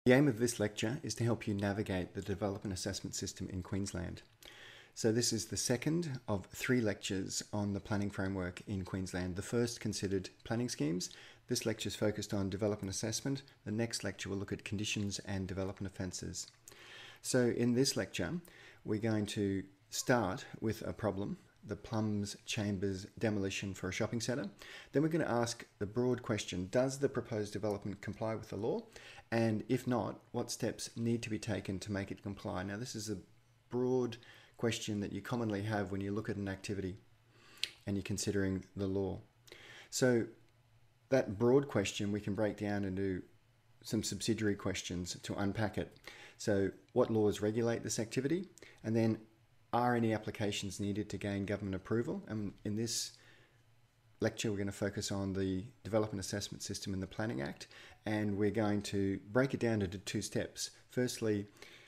The aim of this lecture is to help you navigate the development assessment system in Queensland. So this is the second of 3 lectures on the planning framework in Queensland. The first considered planning schemes. This lecture is focused on development assessment. The next lecture will look at conditions and development offences. So in this lecture, we're going to start with a problem, the Plums Chambers demolition for a shopping centre. Then we're going to ask the broad question, does the proposed development comply with the law? And if not, what steps need to be taken to make it comply? Now, this is a broad question that you commonly have when you look at an activity and you're considering the law. So that broad question we can break down into some subsidiary questions to unpack it. So what laws regulate this activity? And then are any applications needed to gain government approval? And in this lecture, we're going to focus on the Development Assessment System in the Planning Act, and we're going to break it down into 2 steps. Firstly,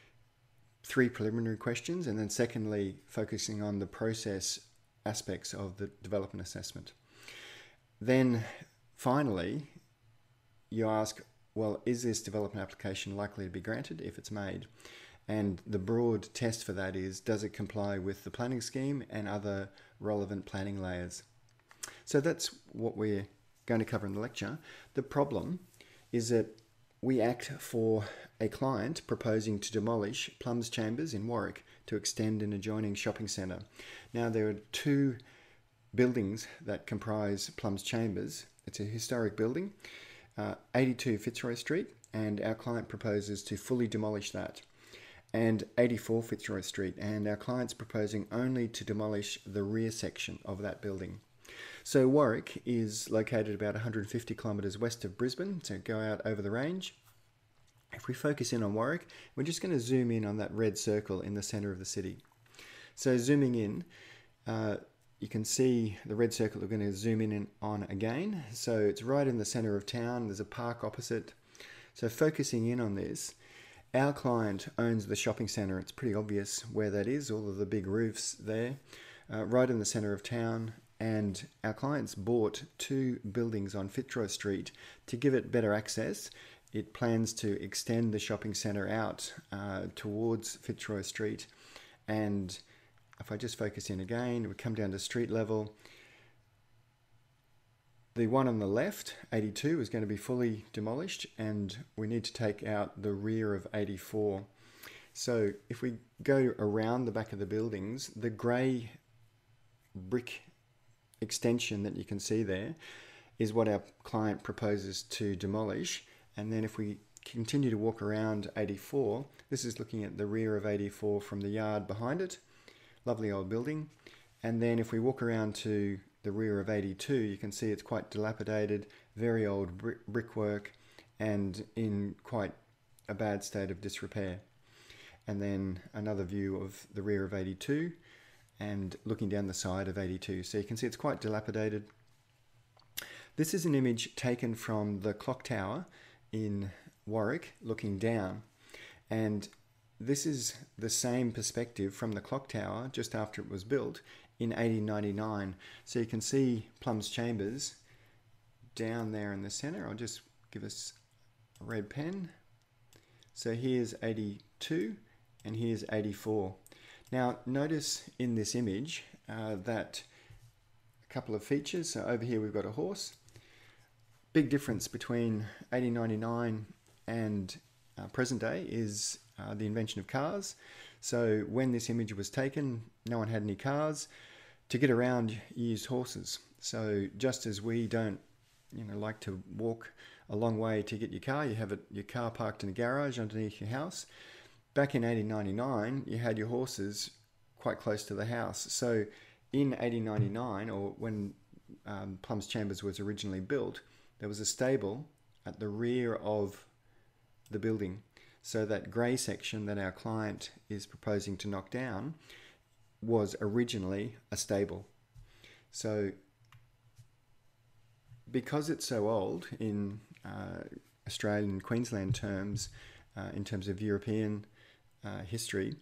3 preliminary questions, and then secondly, focusing on the process aspects of the development assessment. Then finally, you ask, well, is this development application likely to be granted if it's made? And the broad test for that is, does it comply with the planning scheme and other relevant planning layers? So that's what we're going to cover in the lecture. The problem is that we act for a client proposing to demolish Plums Chambers in Warwick to extend an adjoining shopping centre. Now, there are 2 buildings that comprise Plums Chambers. It's a historic building, 82 Fitzroy Street, and our client proposes to fully demolish that, and 84 Fitzroy Street, and our client's proposing only to demolish the rear section of that building. So Warwick is located about 150 kilometres west of Brisbane, so go out over the range. If we focus in on Warwick, we're just going to zoom in on that red circle in the centre of the city. So zooming in, you can see the red circle we're going to zoom in on again. So it's right in the centre of town, there's a park opposite. So focusing in on this, our client owns the shopping centre. It's pretty obvious where that is, all of the big roofs there, right in the centre of town. And our client's bought 2 buildings on Fitzroy Street to give it better access. It plans to extend the shopping centre out towards Fitzroy Street. And if I just focus in again, we come down to street level. The one on the left, 82, is going to be fully demolished, and we need to take out the rear of 84. So if we go around the back of the buildings, the grey brick extension that you can see there is what our client proposes to demolish. And then if we continue to walk around 84, this is looking at the rear of 84 from the yard behind it. Lovely old building. And then if we walk around to the rear of 82, you can see it's quite dilapidated, very old brickwork, and in quite a bad state of disrepair. And then another view of the rear of 82 and looking down the side of 82. So you can see it's quite dilapidated. This is an image taken from the clock tower in Warwick looking down. And this is the same perspective from the clock tower just after it was built in 1899. So you can see Plums Chambers down there in the centre. I'll just give us a red pen. So here's 82 and here's 84. Now notice in this image that a couple of features. So over here we've got a horse. Big difference between 1899 and present day is the invention of cars. So when this image was taken, no one had any cars. To get around, you used horses. So just as we don't, like to walk a long way to get your car, you have your car parked in a garage underneath your house. Back in 1899, you had your horses quite close to the house. So in 1899, or when Plums Chambers was originally built, there was a stable at the rear of the building. So that grey section that our client is proposing to knock down was originally a stable. So because it's so old in Australian Queensland terms, in terms of European history,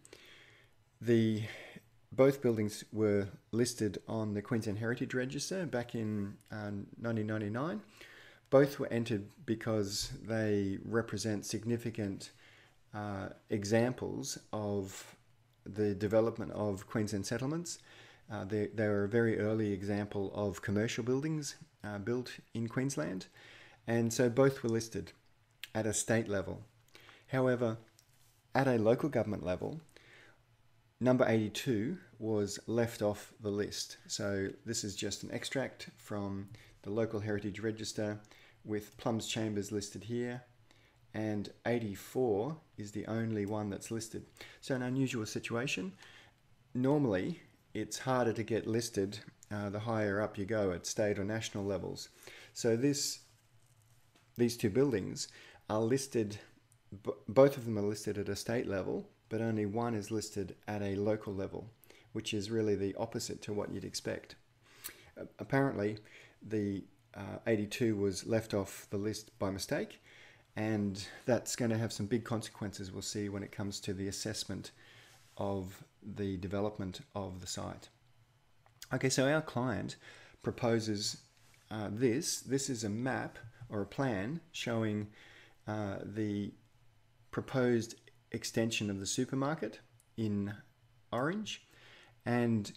both buildings were listed on the Queensland Heritage Register back in 1999. Both were entered because they represent significant examples of the development of Queensland settlements. They are a very early example of commercial buildings built in Queensland, and so both were listed at a state level. However, at a local government level, number 82 was left off the list. So this is just an extract from the local heritage register with Plums Chambers listed here, and 84 is the only one that's listed. So an unusual situation. Normally, it's harder to get listed the higher up you go at state or national levels. So these two buildings are listed, both of them are listed at a state level, but only one is listed at a local level, which is really the opposite to what you'd expect. Apparently, the 82 was left off the list by mistake, and that's going to have some big consequences we'll see when it comes to the assessment of the development of the site. Okay, so our client proposes this. This is a map or a plan showing the proposed extension of the supermarket in orange, and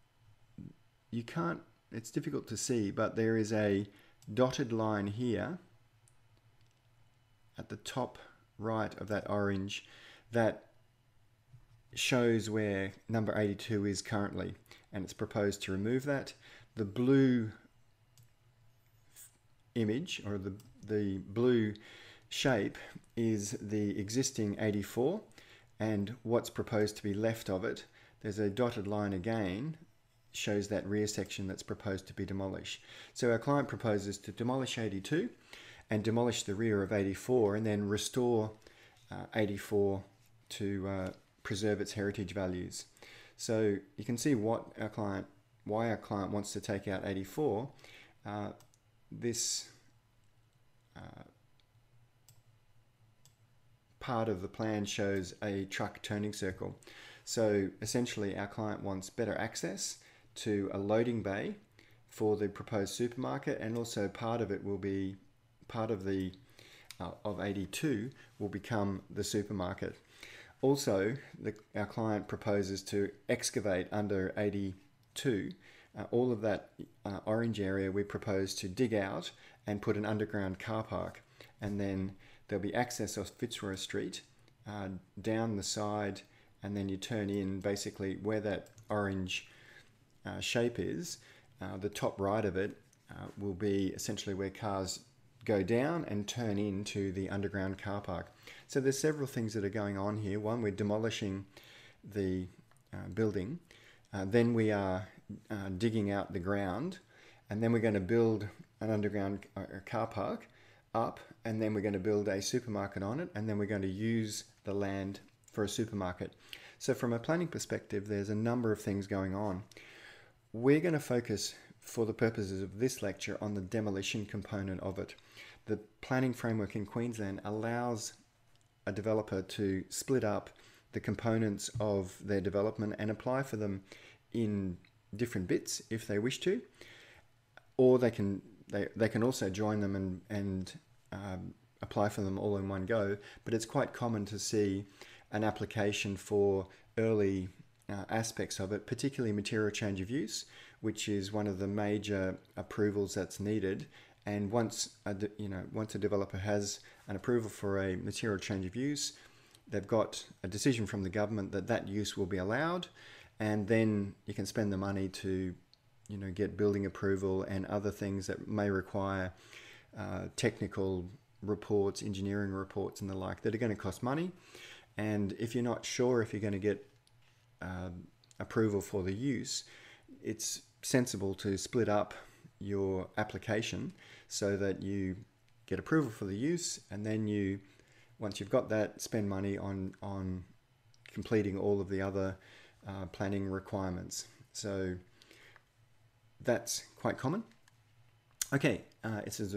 it's difficult to see, but there is a dotted line here at the top right of that orange that shows where number 82 is currently, and it's proposed to remove that. The blue image, or the blue shape, is the existing 84, and what's proposed to be left of it, there's a dotted line again, shows that rear section that's proposed to be demolished. So our client proposes to demolish 82 and demolish the rear of 84, and then restore 84 to preserve its heritage values. So you can see why our client wants to take out 84. This part of the plan shows a truck turning circle. So essentially our client wants better access to a loading bay for the proposed supermarket, and also part of it will be part of the of 82 will become the supermarket. Also, our client proposes to excavate under 82. All of that orange area we propose to dig out and put an underground car park, and then there'll be access off Fitzroy Street down the side, and then you turn in basically where that orange shape is. The top right of it will be essentially where cars go down and turn into the underground car park. So there's several things that are going on here. One, we're demolishing the building. Then we are digging out the ground, and then we're going to build an underground car park up, and then we're going to build a supermarket on it, and then we're going to use the land for a supermarket. So from a planning perspective, there's a number of things going on. We're going to focus, for the purposes of this lecture, on the demolition component of it. The planning framework in Queensland allows a developer to split up the components of their development and apply for them in different bits if they wish to, or they can also join them and apply for them all in one go. But it's quite common to see an application for early aspects of it, particularly material change of use, which is one of the major approvals that's needed. And once a developer has an approval for a material change of use, they've got a decision from the government that that use will be allowed, and then you can spend the money to get building approval and other things that may require technical reports, engineering reports and the like, that are going to cost money. And if you're not sure if you're going to get approval for the use, it's sensible to split up your application so that you get approval for the use, and then once you've got that, spend money on completing all of the other planning requirements. So that's quite common. Okay, this is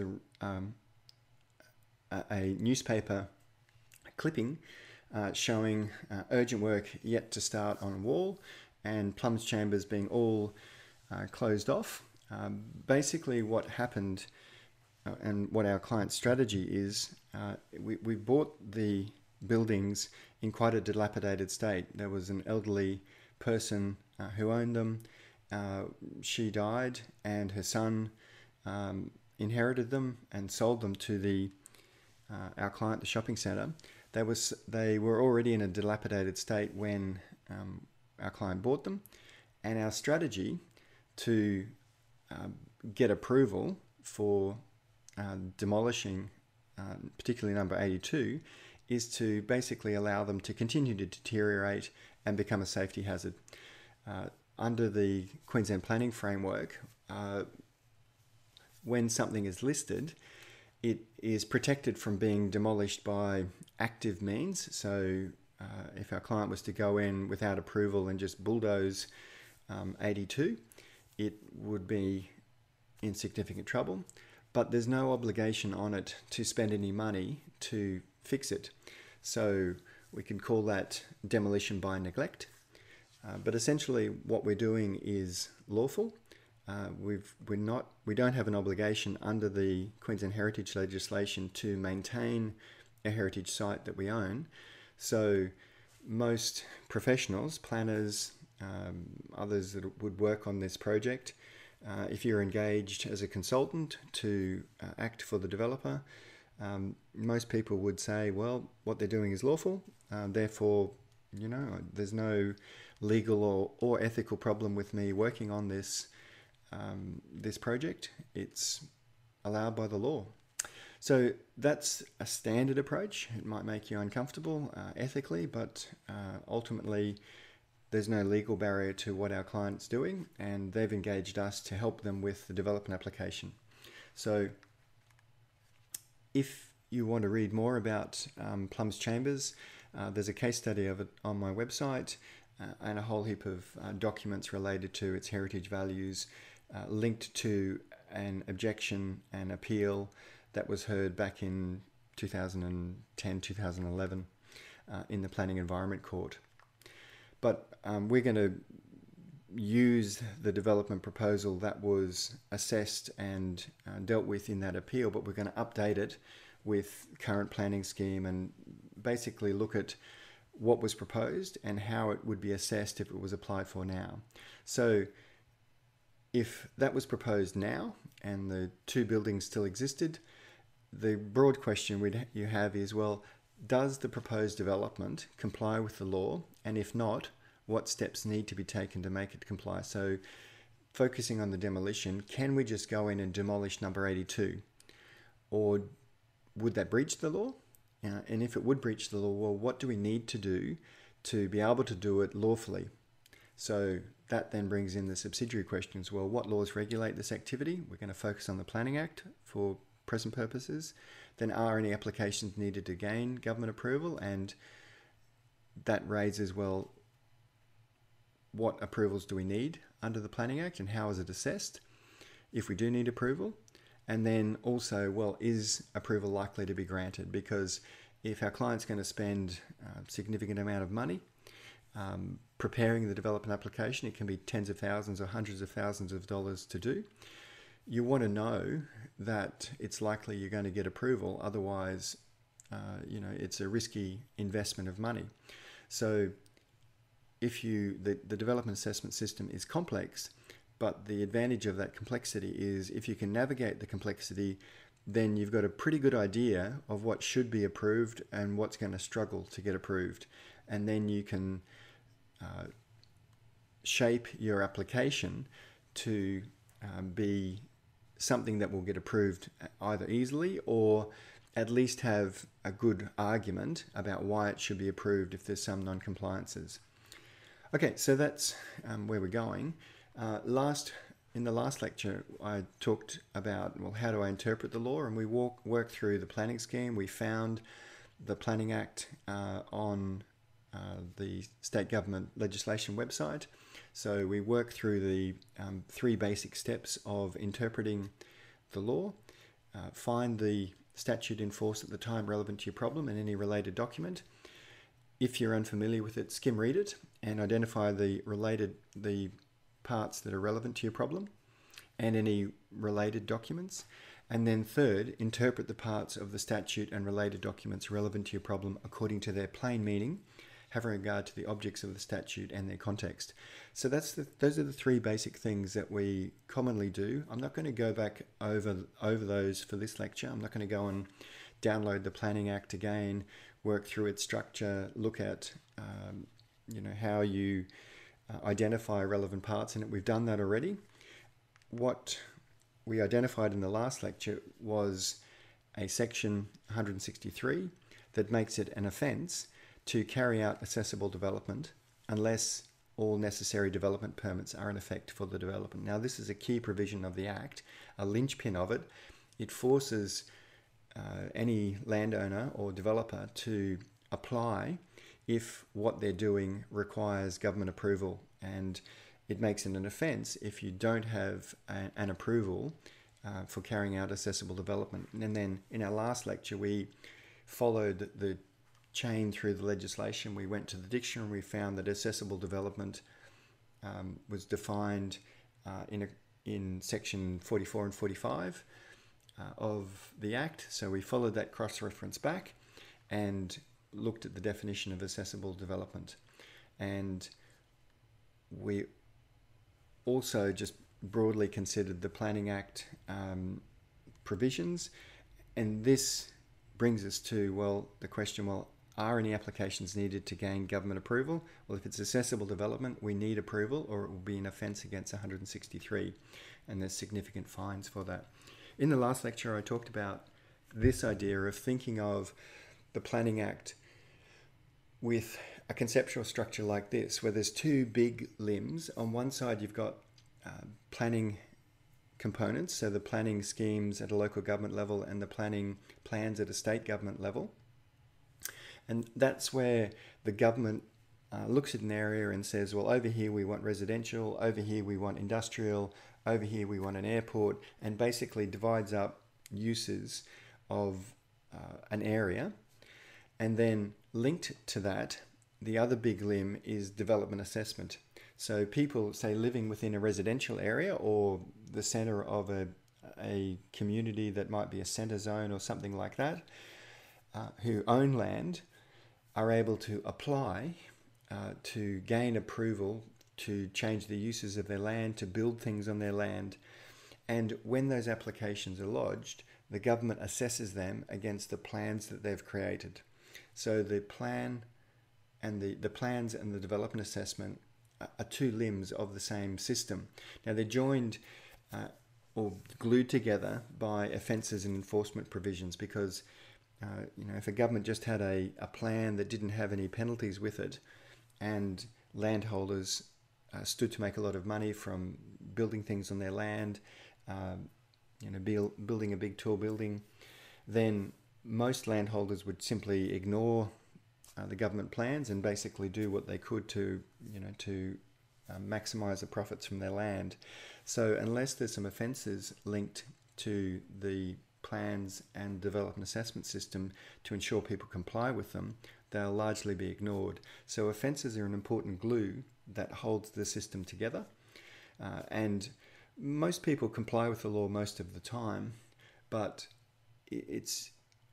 a newspaper clipping showing urgent work yet to start on a wall, and Plums Chambers being all closed off. Basically what happened and what our client's strategy is, we bought the buildings in quite a dilapidated state. There was an elderly person who owned them. She died, and her son inherited them and sold them to our client, the shopping centre. They were already in a dilapidated state when our client bought them, and our strategy to get approval for demolishing, particularly number 82, is to basically allow them to continue to deteriorate and become a safety hazard. Under the Queensland planning framework, when something is listed, it is protected from being demolished by active means. So if our client was to go in without approval and just bulldoze 82, it would be in significant trouble. But there's no obligation on it to spend any money to fix it. So we can call that demolition by neglect. But essentially what we're doing is lawful. We don't have an obligation under the Queensland heritage legislation to maintain a heritage site that we own. So most professionals, planners, others that would work on this project, if you're engaged as a consultant to act for the developer, most people would say, well, what they're doing is lawful, therefore, there's no legal or ethical problem with me working on this project. It's allowed by the law. So that's a standard approach. It might make you uncomfortable ethically, but ultimately there's no legal barrier to what our client's doing, and they've engaged us to help them with the development application. So if you want to read more about Plum's Chambers, there's a case study of it on my website, and a whole heap of documents related to its heritage values, linked to an objection and appeal that was heard back in 2010, 2011 in the Planning Environment Court. But we're going to use the development proposal that was assessed and dealt with in that appeal, but we're going to update it with current planning scheme and basically look at what was proposed and how it would be assessed if it was applied for now. So if that was proposed now and the two buildings still existed, the broad question you have is, well, does the proposed development comply with the law? And if not, what steps need to be taken to make it comply? So focusing on the demolition, can we just go in and demolish number 82? Or would that breach the law? And if it would breach the law, well, what do we need to do to be able to do it lawfully? So that then brings in the subsidiary questions. Well, what laws regulate this activity? We're going to focus on the Planning Act for present purposes. Then are any applications needed to gain government approval? And that raises, well, what approvals do we need under the Planning Act and how is it assessed if we do need approval? And then also, well, is approval likely to be granted? Because if our client's going to spend a significant amount of money preparing the development application, it can be tens of thousands or hundreds of thousands of dollars to do. You want to know that it's likely you're going to get approval. Otherwise, it's a risky investment of money. So if the development assessment system is complex, but the advantage of that complexity is if you can navigate the complexity, then you've got a pretty good idea of what should be approved and what's going to struggle to get approved. And then you can shape your application to be something that will get approved either easily or at least have a good argument about why it should be approved if there's some non-compliances. Okay, so that's where we're going. In the last lecture, I talked about, well, how do I interpret the law? And we worked through the planning scheme. We found the Planning Act on the state government legislation website. So we worked through the three basic steps of interpreting the law, find the statute in force at the time relevant to your problem and any related document. If you're unfamiliar with it, skim read it and identify the parts that are relevant to your problem and any related documents. And then third, interpret the parts of the statute and related documents relevant to your problem according to their plain meaning, having regard to the objects of the statute and their context. So those are the three basic things that we commonly do. I'm not going to go back over those for this lecture. I'm not going to go and download the Planning Act again, work through its structure, look at how you identify relevant parts in it. We've done that already. What we identified in the last lecture was a section 163 that makes it an offence to carry out accessible development unless all necessary development permits are in effect for the development. Now, this is a key provision of the Act, a linchpin of it. It forces any landowner or developer to apply if what they're doing requires government approval, and it makes it an offence if you don't have an approval for carrying out accessible development. And then in our last lecture, we followed the chain through the legislation. We went to the dictionary and we found that accessible development was defined in section 44 and 45 of the Act. So we followed that cross-reference back and looked at the definition of accessible development. And we also just broadly considered the Planning Act provisions. And this brings us to, the question, are any applications needed to gain government approval? Well, if it's accessible development, we need approval, or it will be an offence against 163, and there's significant fines for that. In the last lecture, I talked about this idea of thinking of the Planning Act with a conceptual structure like this, where there's two big limbs. On one side, you've got planning components, so the planning schemes at a local government level and the planning plans at a state government level. And that's where the government looks at an area and says, well, over here we want residential, over here we want industrial, over here we want an airport, and basically divides up uses of an area. And then linked to that, the other big limb is development assessment. So people, say, living within a residential area or the centre of a community that might be a centre zone or something like that, who own land, are able to apply to gain approval to change the uses of their land, to build things on their land. And when those applications are lodged, the government assesses them against the plans that they've created. So the plan and the plans and the development assessment are two limbs of the same system. Now they're joined or glued together by offences and enforcement provisions, because if a government just had a plan that didn't have any penalties with it, and landholders stood to make a lot of money from building things on their land, building a big tall building, then most landholders would simply ignore the government plans and basically do what they could to maximise the profits from their land. So unless there's some offences linked to the plans and development assessment system to ensure people comply with them, they'll largely be ignored. So offences are an important glue that holds the system together, and most people comply with the law most of the time, but it's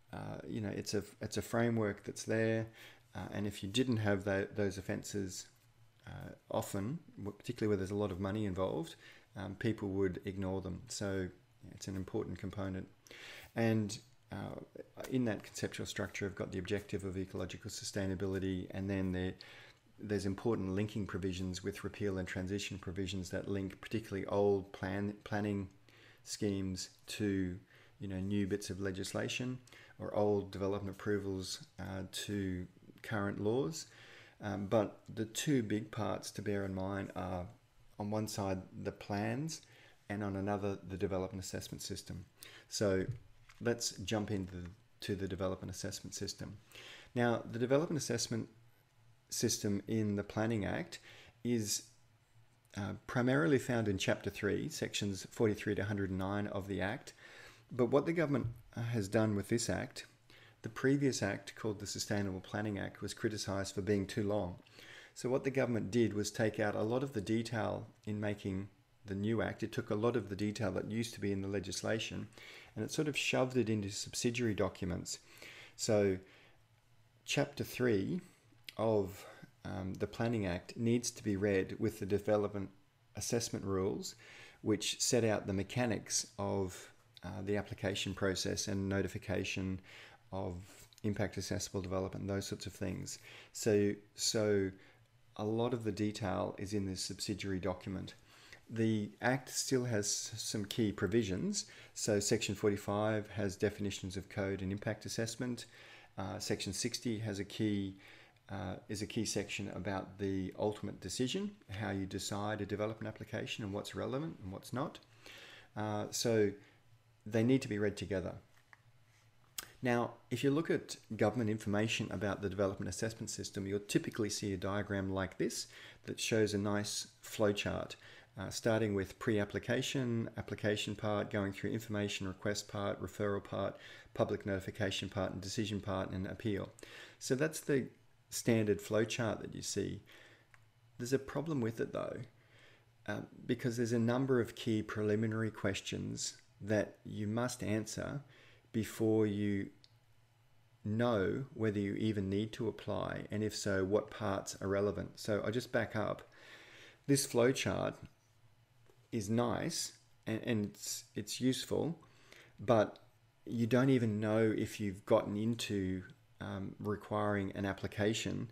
a framework that's there, and if you didn't have those offences, often, particularly where there's a lot of money involved, people would ignore them. So it's an important component. And in that conceptual structure, I've got the objective of ecological sustainability, and then there's important linking provisions with repeal and transition provisions that link particularly old planning schemes to new bits of legislation, or old development approvals to current laws. But the two big parts to bear in mind are, on one side, the plans, and on another, the development assessment system. So let's jump into the development assessment system. Now, the development assessment system in the Planning Act is primarily found in Chapter 3, Sections 43 to 109 of the Act. But what the government has done with this Act, the previous Act, called the Sustainable Planning Act, was criticised for being too long. So what the government did was take out a lot of the detail in making the new Act. It took a lot of the detail that used to be in the legislation and it sort of shoved it into subsidiary documents. So Chapter 3 of the Planning Act needs to be read with the development assessment rules, which set out the mechanics of the application process and notification of impact accessible development, those sorts of things. So a lot of the detail is in this subsidiary document. The Act still has some key provisions. So Section 45 has definitions of code and impact assessment. Section 60 has is a key section about the ultimate decision, how you decide a development application and what's relevant and what's not. So they need to be read together. Now, if you look at government information about the development assessment system, you'll typically see a diagram like this that shows a nice flowchart, starting with pre-application, application part, going through information request part, referral part, public notification part, and decision part, and appeal. So that's the standard flowchart that you see. There's a problem with it though, because there's a number of key preliminary questions that you must answer before you know whether you even need to apply, and if so, what parts are relevant. So I'll just back up. This flowchart is nice and it's useful, but you don't even know if you've gotten into requiring an application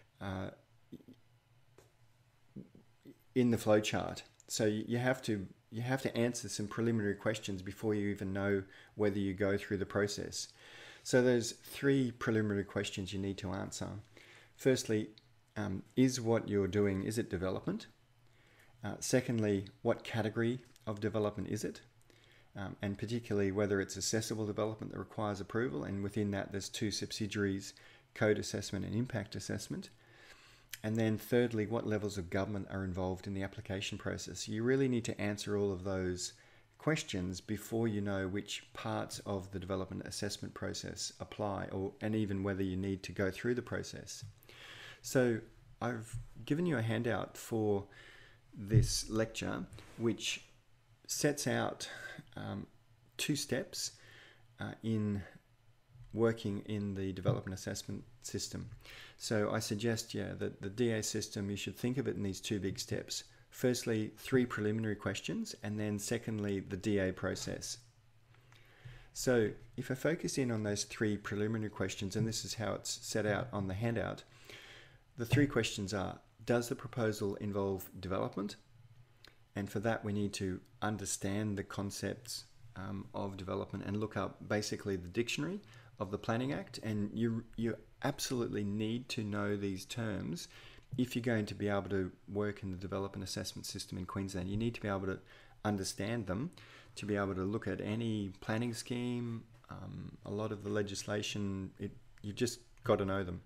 in the flowchart. So you have to answer some preliminary questions before you even know whether you go through the process. So there's 3 preliminary questions you need to answer. Firstly, is what you're doing, is it development? Secondly, what category of development is it? And particularly whether it's accessible development that requires approval, and within that there's 2 subsidiaries, code assessment and impact assessment. And then thirdly, what levels of government are involved in the application process. You really need to answer all of those questions before you know which parts of the development assessment process apply, and even whether you need to go through the process. So I've given you a handout for this lecture which sets out 2 steps in working in the development assessment system. So I suggest, that the DA system, you should think of it in these 2 big steps. Firstly, 3 preliminary questions, and then secondly, the DA process. So if I focus in on those 3 preliminary questions, and this is how it's set out on the handout, the 3 questions are, does the proposal involve development? And for that we need to understand the concepts of development and look up basically the dictionary of the Planning Act, and you absolutely need to know these terms if you're going to be able to work in the development assessment system in Queensland. You need to be able to understand them to be able to look at any planning scheme, a lot of the legislation, you've just got to know them.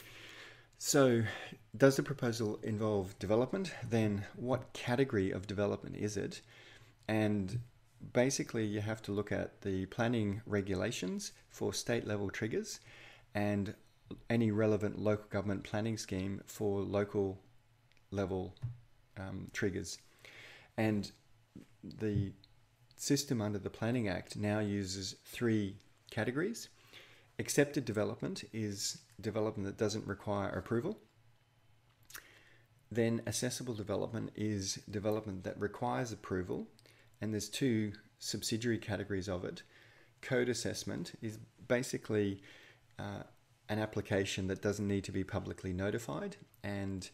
So does the proposal involve development? Then what category of development is it? And basically you have to look at the planning regulations for state level triggers and any relevant local government planning scheme for local level triggers. And the system under the Planning Act now uses 3 categories. Accepted development is development that doesn't require approval. Then accessible development is development that requires approval, and there's 2 subsidiary categories of it. Code assessment is basically an application that doesn't need to be publicly notified and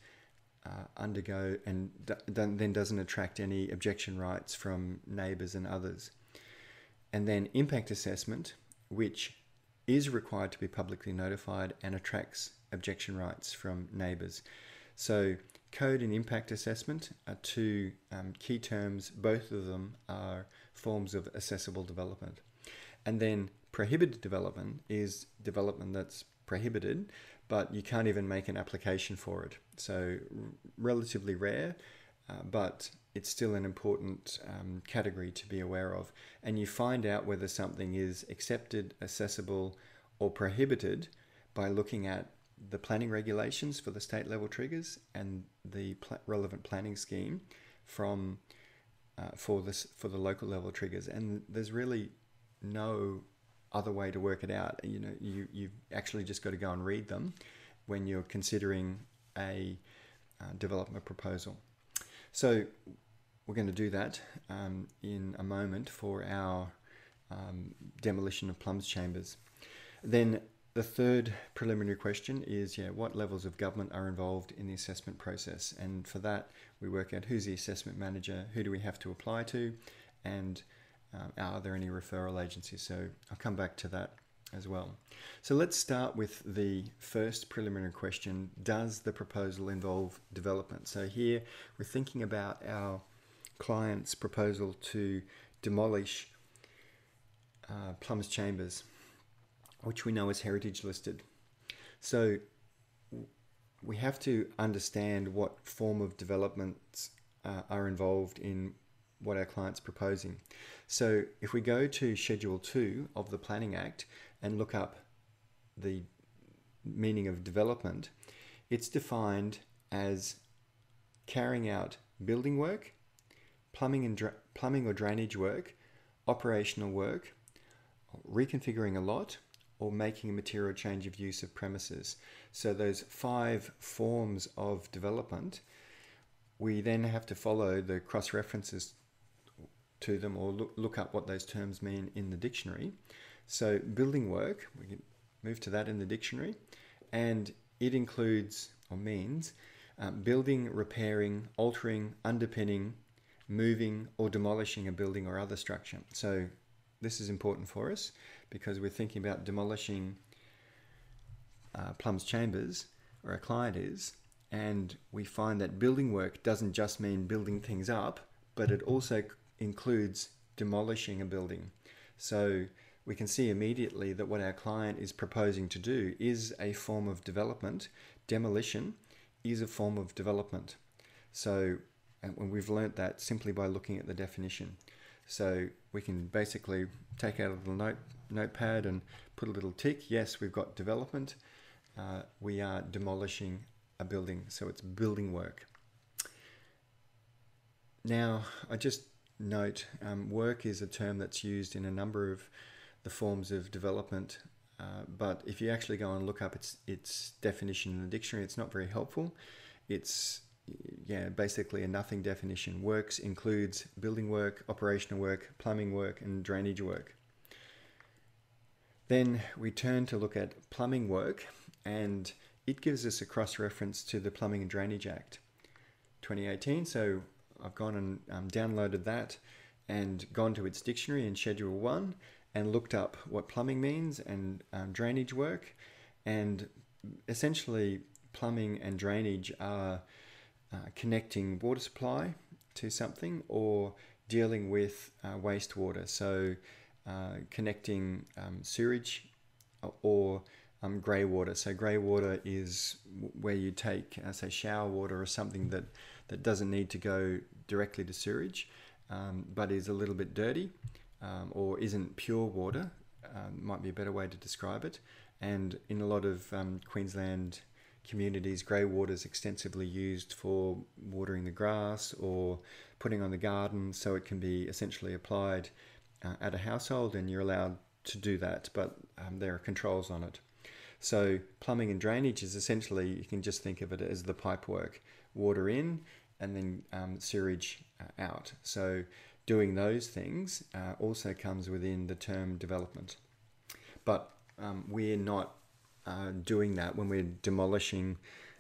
then doesn't attract any objection rights from neighbours and others. And then impact assessment, which is required to be publicly notified and attracts objection rights from neighbours. So code and impact assessment are 2 key terms. Both of them are forms of accessible development. And then prohibited development is development that's prohibited, but you can't even make an application for it. So relatively rare, but it's still an important category to be aware of. And you find out whether something is accepted, accessible, or prohibited by looking at the planning regulations for the state level triggers and the relevant planning scheme for the local level triggers. And there's really no other way to work it out. You know, you've actually just got to go and read them when you're considering a development proposal. So we're going to do that in a moment for our demolition of plums chambers. Then the third preliminary question is, what levels of government are involved in the assessment process? And for that, we work out who's the assessment manager, who do we have to apply to, and are there any referral agencies? So I'll come back to that as well. So let's start with the first preliminary question. Does the proposal involve development? So here we're thinking about our client's proposal to demolish plums chambers, which we know is heritage listed. So we have to understand what form of developments are involved in what our client's proposing. So if we go to Schedule 2 of the Planning Act and look up the meaning of development, it's defined as carrying out building work, plumbing or drainage work, operational work, reconfiguring a lot, or making a material change of use of premises. So those 5 forms of development, we then have to follow the cross-references to them or look up what those terms mean in the dictionary. So building work, we can move to that in the dictionary, and it includes or means building, repairing, altering, underpinning, moving or demolishing a building or other structure. So this is important for us because we're thinking about demolishing plums chambers, or our client is, and we find that building work doesn't just mean building things up, but it also includes demolishing a building. So we can see immediately that what our client is proposing to do is a form of development. Demolition is a form of development. So, and we've learnt that simply by looking at the definition. So we can basically take out a little notepad and put a little tick. Yes, we've got development. We are demolishing a building, so it's building work. Now, I just note work is a term that's used in a number of the forms of development, but if you actually go and look up its definition in the dictionary, it's not very helpful. It's basically a nothing definition. Works includes building work, operational work, plumbing work, and drainage work. Then we turn to look at plumbing work, and it gives us a cross-reference to the Plumbing and Drainage Act 2018. So I've gone and downloaded that and gone to its dictionary in Schedule 1 and looked up what plumbing means and drainage work. And essentially plumbing and drainage are connecting water supply to something or dealing with wastewater. So connecting sewage or grey water. So grey water is where you take, say, shower water or something that doesn't need to go directly to sewage, but is a little bit dirty or isn't pure water, might be a better way to describe it. And in a lot of Queensland communities, grey water is extensively used for watering the grass or putting on the garden, so it can be essentially applied at a household, and you're allowed to do that, but there are controls on it. So plumbing and drainage is essentially, you can just think of it as the pipe work, water in and then sewage out. So doing those things also comes within the term development. But we're not doing that when we're demolishing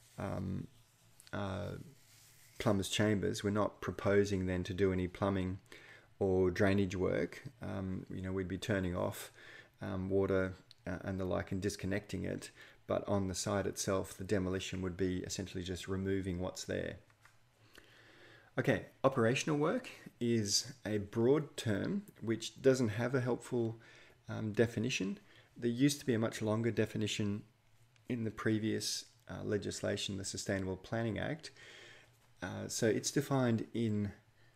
plumbers' chambers. We're not proposing then to do any plumbing or drainage work. We'd be turning off water and the like and disconnecting it, but on the site itself the demolition would be essentially just removing what's there. Okay, operational work is a broad term which doesn't have a helpful definition. There used to be a much longer definition in the previous legislation, the Sustainable Planning Act. So it's defined in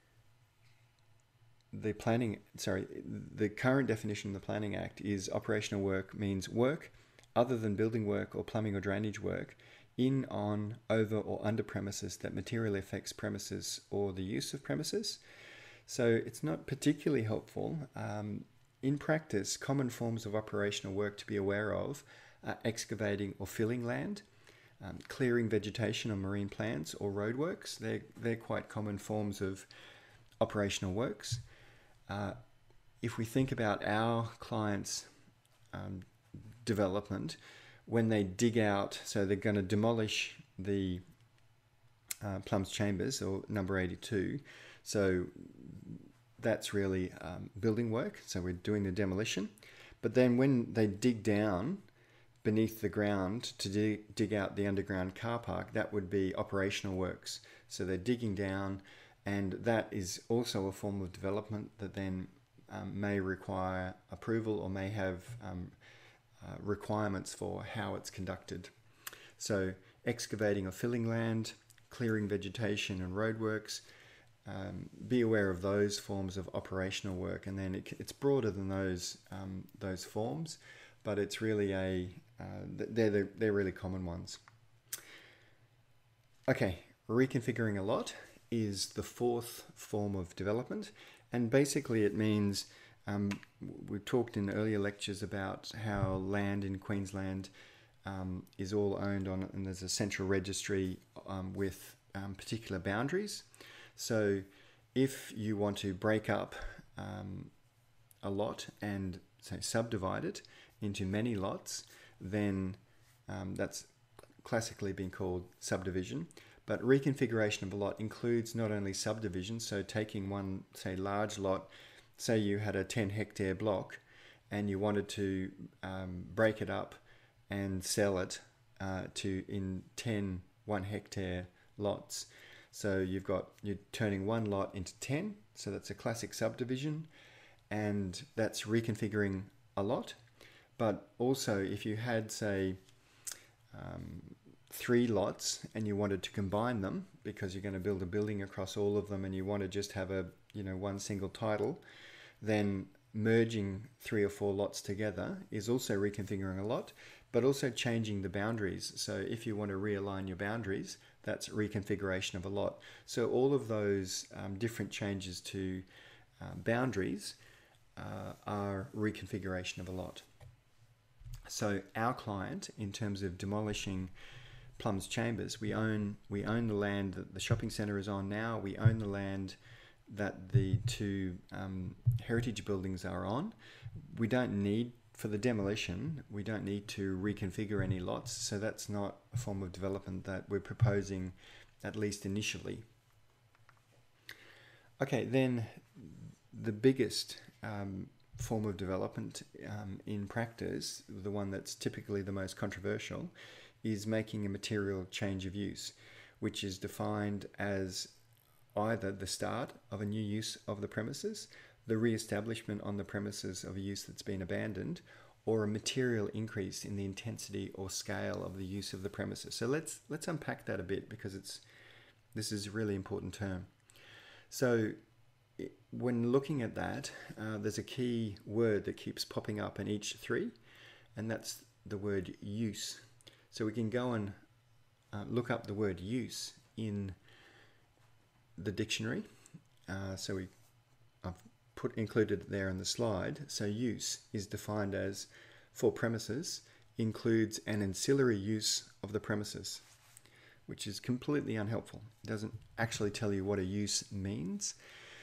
the current definition in the Planning Act is operational work means work other than building work or plumbing or drainage work in, on, over or under premises that materially affects premises or the use of premises. So it's not particularly helpful. in practice, common forms of operational work to be aware of are excavating or filling land, clearing vegetation on marine plants or roadworks. They're quite common forms of operational works. If we think about our clients' development, when they dig out, so they're going to demolish the Plum's Chambers, or number 82. So that's really building work. So we're doing the demolition. But then when they dig down beneath the ground to dig out the underground car park, that would be operational works. So they're digging down, and that is also a form of development that then may require approval or may have requirements for how it's conducted. So excavating or filling land, clearing vegetation and roadworks, be aware of those forms of operational work, and then it's broader than those forms, but it's really they're really common ones. Okay, reconfiguring a lot is the fourth form of development, and basically it means we've talked in earlier lectures about how land in Queensland is all owned on, and there's a central registry with particular boundaries. So if you want to break up a lot and say subdivide it into many lots, then that's classically been called subdivision. But reconfiguration of a lot includes not only subdivision, so taking one, say, large lot, say you had a 10 hectare block and you wanted to break it up and sell it in 10 1 hectare lots. So you're turning one lot into 10, so that's a classic subdivision, and that's reconfiguring a lot. But also if you had, say, 3 lots and you wanted to combine them because you're going to build a building across all of them and you want to just have one single title, then merging 3 or 4 lots together is also reconfiguring a lot, but also changing the boundaries. So if you want to realign your boundaries, that's reconfiguration of a lot. So all of those different changes to boundaries are reconfiguration of a lot. So our client, in terms of demolishing Plum's Chambers, we own the land that the shopping centre is on now. We own the land that the 2 heritage buildings are on. We don't need, for the demolition, we don't need to reconfigure any lots, so that's not a form of development that we're proposing, at least initially. Okay, then the biggest form of development in practice, the one that's typically the most controversial, is making a material change of use, which is defined as either the start of a new use of the premises, the re-establishment on the premises of a use that's been abandoned, or a material increase in the intensity or scale of the use of the premises. So let's unpack that a bit, because this is a really important term. So when looking at that, there's a key word that keeps popping up in each 3, and that's the word use. So we can go and look up the word use in the dictionary. I've included it there in the slide. So use is defined as, for premises, includes an ancillary use of the premises, which is completely unhelpful. It doesn't actually tell you what a use means.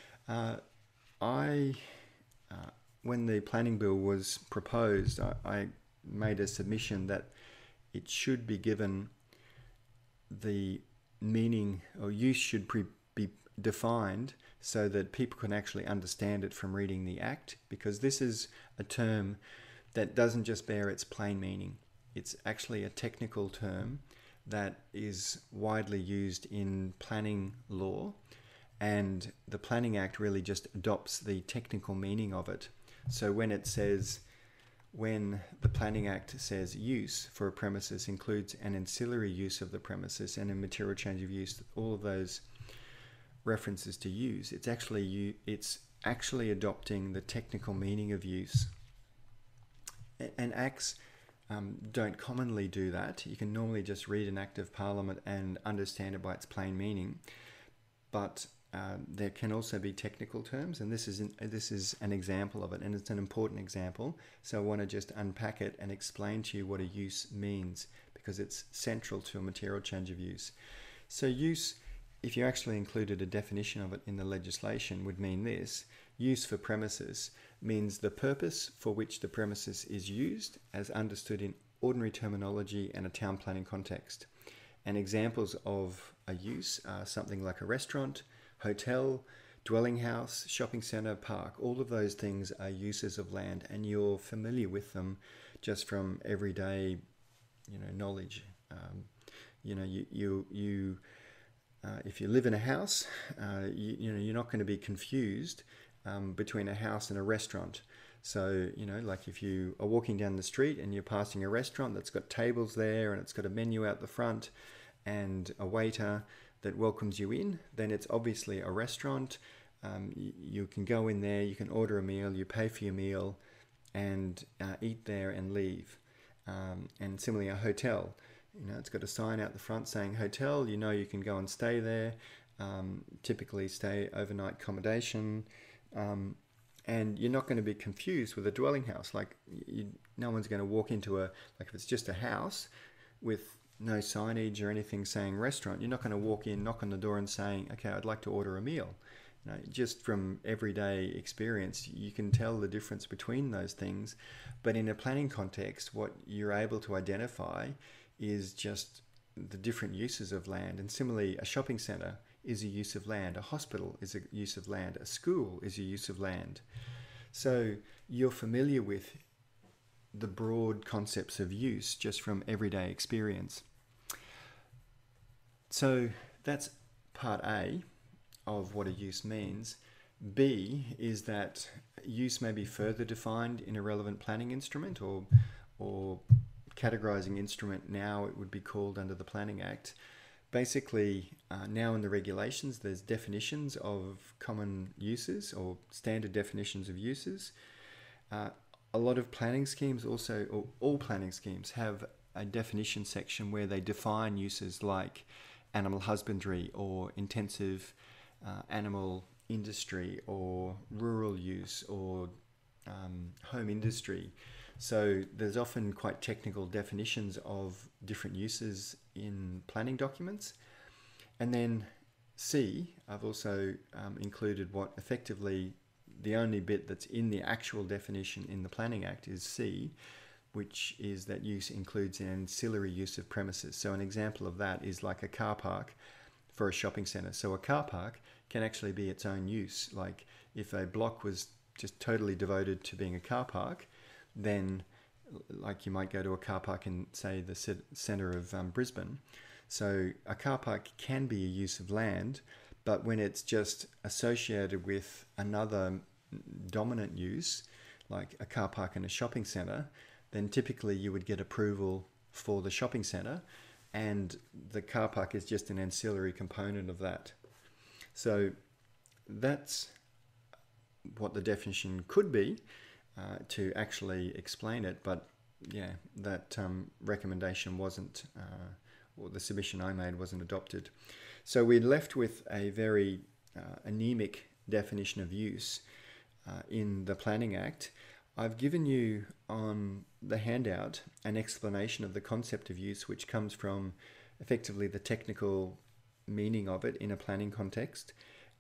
When the planning bill was proposed, I made a submission that it should be given the meaning, or use should be defined so that people can actually understand it from reading the Act, because this is a term that doesn't just bear its plain meaning. It's actually a technical term that is widely used in planning law, and the Planning Act really just adopts the technical meaning of it. So when the Planning Act says use for a premises includes an ancillary use of the premises and a material change of use, all of those references to use, it's actually adopting the technical meaning of use. And acts don't commonly do that. You can normally just read an Act of Parliament and understand it by its plain meaning. But there can also be technical terms, and this is an example of it, and it's an important example. So I want to just unpack it and explain to you what a use means, because it's central to a material change of use. So use, if you actually included a definition of it in the legislation, would mean this: use for premises means the purpose for which the premises is used as understood in ordinary terminology and a town planning context. And examples of a use are something like a restaurant, hotel, dwelling house, shopping centre, park. All of those things are uses of land, and you're familiar with them just from everyday, knowledge. If you live in a house, you're not going to be confused between a house and a restaurant. So, like if you are walking down the street and you're passing a restaurant that's got tables there and it's got a menu out the front and a waiter that welcomes you in, then it's obviously a restaurant. You can go in there, you can order a meal, you pay for your meal and eat there and leave. And similarly, a hotel, it's got a sign out the front saying hotel, you can go and stay there, typically stay overnight accommodation, and you're not going to be confused with a dwelling house. Like no one's going to walk into if it's just a house with no signage or anything saying restaurant, you're not going to walk in, knock on the door and saying, okay, I'd like to order a meal. Just from everyday experience, you can tell the difference between those things. But in a planning context, what you're able to identify is just the different uses of land. And similarly, a shopping centre is a use of land, a hospital is a use of land, a school is a use of land. So you're familiar with the broad concepts of use just from everyday experience. So that's part A of what a use means. B is that use may be further defined in a relevant planning instrument or categorising instrument. Now it would be called under the Planning Act. Basically, now in the regulations, there's definitions of common uses or standard definitions of uses. A lot of planning schemes also, or all planning schemes, have a definition section where they define uses like animal husbandry or intensive animal industry or rural use or home industry. So there's often quite technical definitions of different uses in planning documents. And then C, I've also included what effectively the only bit that's in the actual definition in the Planning Act is C, which is that use includes an ancillary use of premises. So an example of that is like a car park for a shopping centre. So a car park can actually be its own use. Like if a block was just totally devoted to being a car park, then like you might go to a car park in, say, the centre of Brisbane. So a car park can be a use of land, but when it's just associated with another dominant use, like a car park and a shopping centre, then typically you would get approval for the shopping centre, and the car park is just an ancillary component of that. So that's what the definition could be to actually explain it, but yeah, that recommendation wasn't, or the submission I made wasn't adopted. So we're left with a very anemic definition of use in the Planning Act. I've given you on the handout an explanation of the concept of use, which comes from effectively the technical meaning of it in a planning context,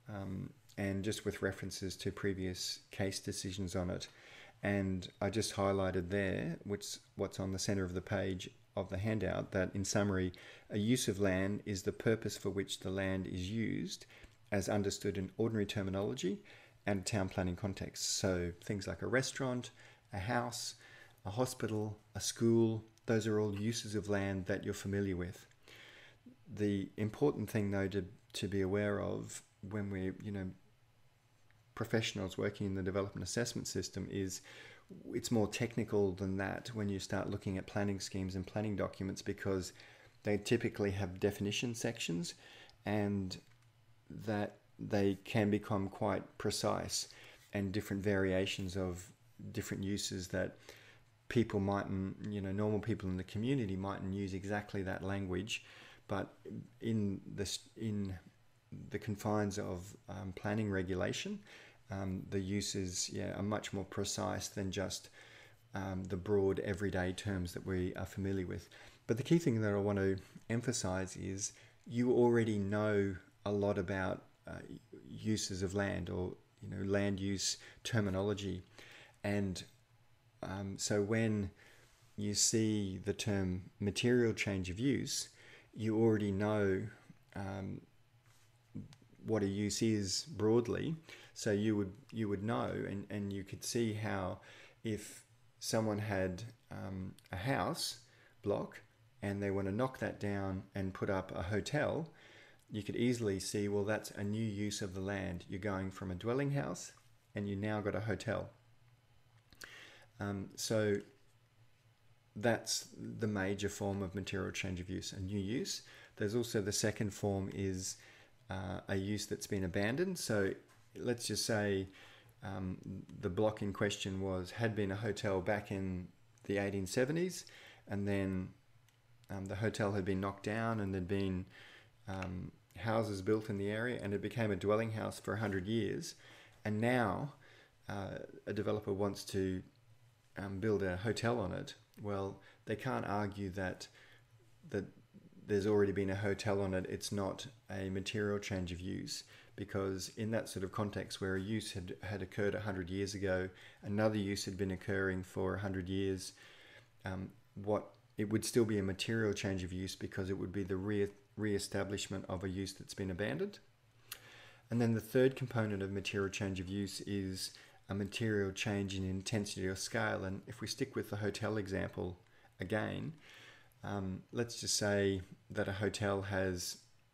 and just with references to previous case decisions on it. And I just highlighted there, what's on the center of the page of the handout, that in summary, a use of land is the purpose for which the land is used as understood in ordinary terminology and town planning context. So things like a restaurant, a house, a hospital, a school, those are all uses of land that you're familiar with. The important thing though to be aware of when we're, professionals working in the development assessment system is it's more technical than that when you start looking at planning schemes and planning documents, because they typically have definition sections and that they can become quite precise, and different variations of different uses that people mightn't, normal people in the community mightn't use exactly that language, but in the confines of planning regulation, the uses are much more precise than just the broad everyday terms that we are familiar with. But the key thing that I want to emphasize is you already know a lot about uses of land, or land use terminology, and so when you see the term material change of use, you already know what a use is broadly. So you would know, and you could see how if someone had a house block and they want to knock that down and put up a hotel, you could easily see, well, that's a new use of the land. You're going from a dwelling house and you now got a hotel. So that's the major form of material change of use, a new use. There's also the second form is a use that's been abandoned. So let's just say the block in question had been a hotel back in the 1870s, and then the hotel had been knocked down and there'd been houses built in the area, and it became a dwelling house for 100 years. And now a developer wants to build a hotel on it. Well, they can't argue that there's already been a hotel on it. It's not a material change of use, because in that sort of context where a use had occurred 100 years ago, another use had been occurring for 100 years, it would still be a material change of use, because it would be the re-establishment of a use that's been abandoned. And then the third component of material change of use is a material change in intensity or scale. And if we stick with the hotel example again, let's just say that a hotel has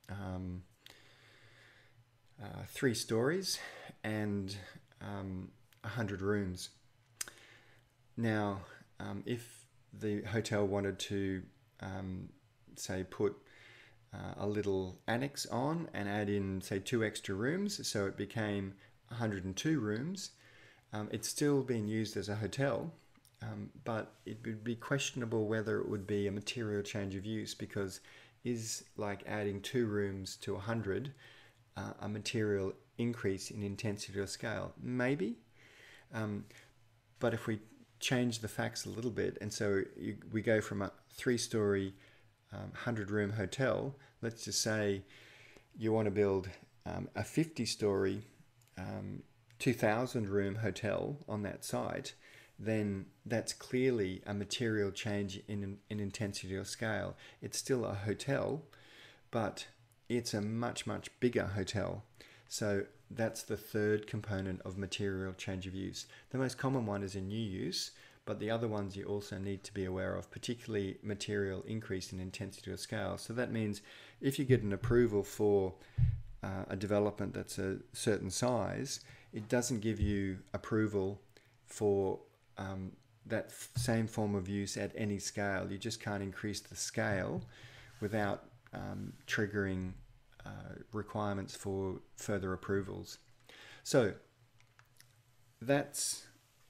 3 stories and 100 rooms. Now, if the hotel wanted to, say, put a little annex on and add in, say, 2 extra rooms, so it became 102 rooms, it's still being used as a hotel, but it would be questionable whether it would be a material change of use, because is like adding 2 rooms to 100 a material increase in intensity or scale? Maybe. But if we change the facts a little bit, and so we go from a 3-story 100-room hotel, let's just say you want to build a 50-story 2,000-room hotel on that site, then that's clearly a material change in intensity or scale. It's still a hotel, but it's a much, much bigger hotel. So that's the third component of material change of use. The most common one is a new use, but the other ones you also need to be aware of, particularly material increase in intensity or scale. So that means if you get an approval for a development that's a certain size, it doesn't give you approval for that same form of use at any scale. You just can't increase the scale without triggering requirements for further approvals. So that's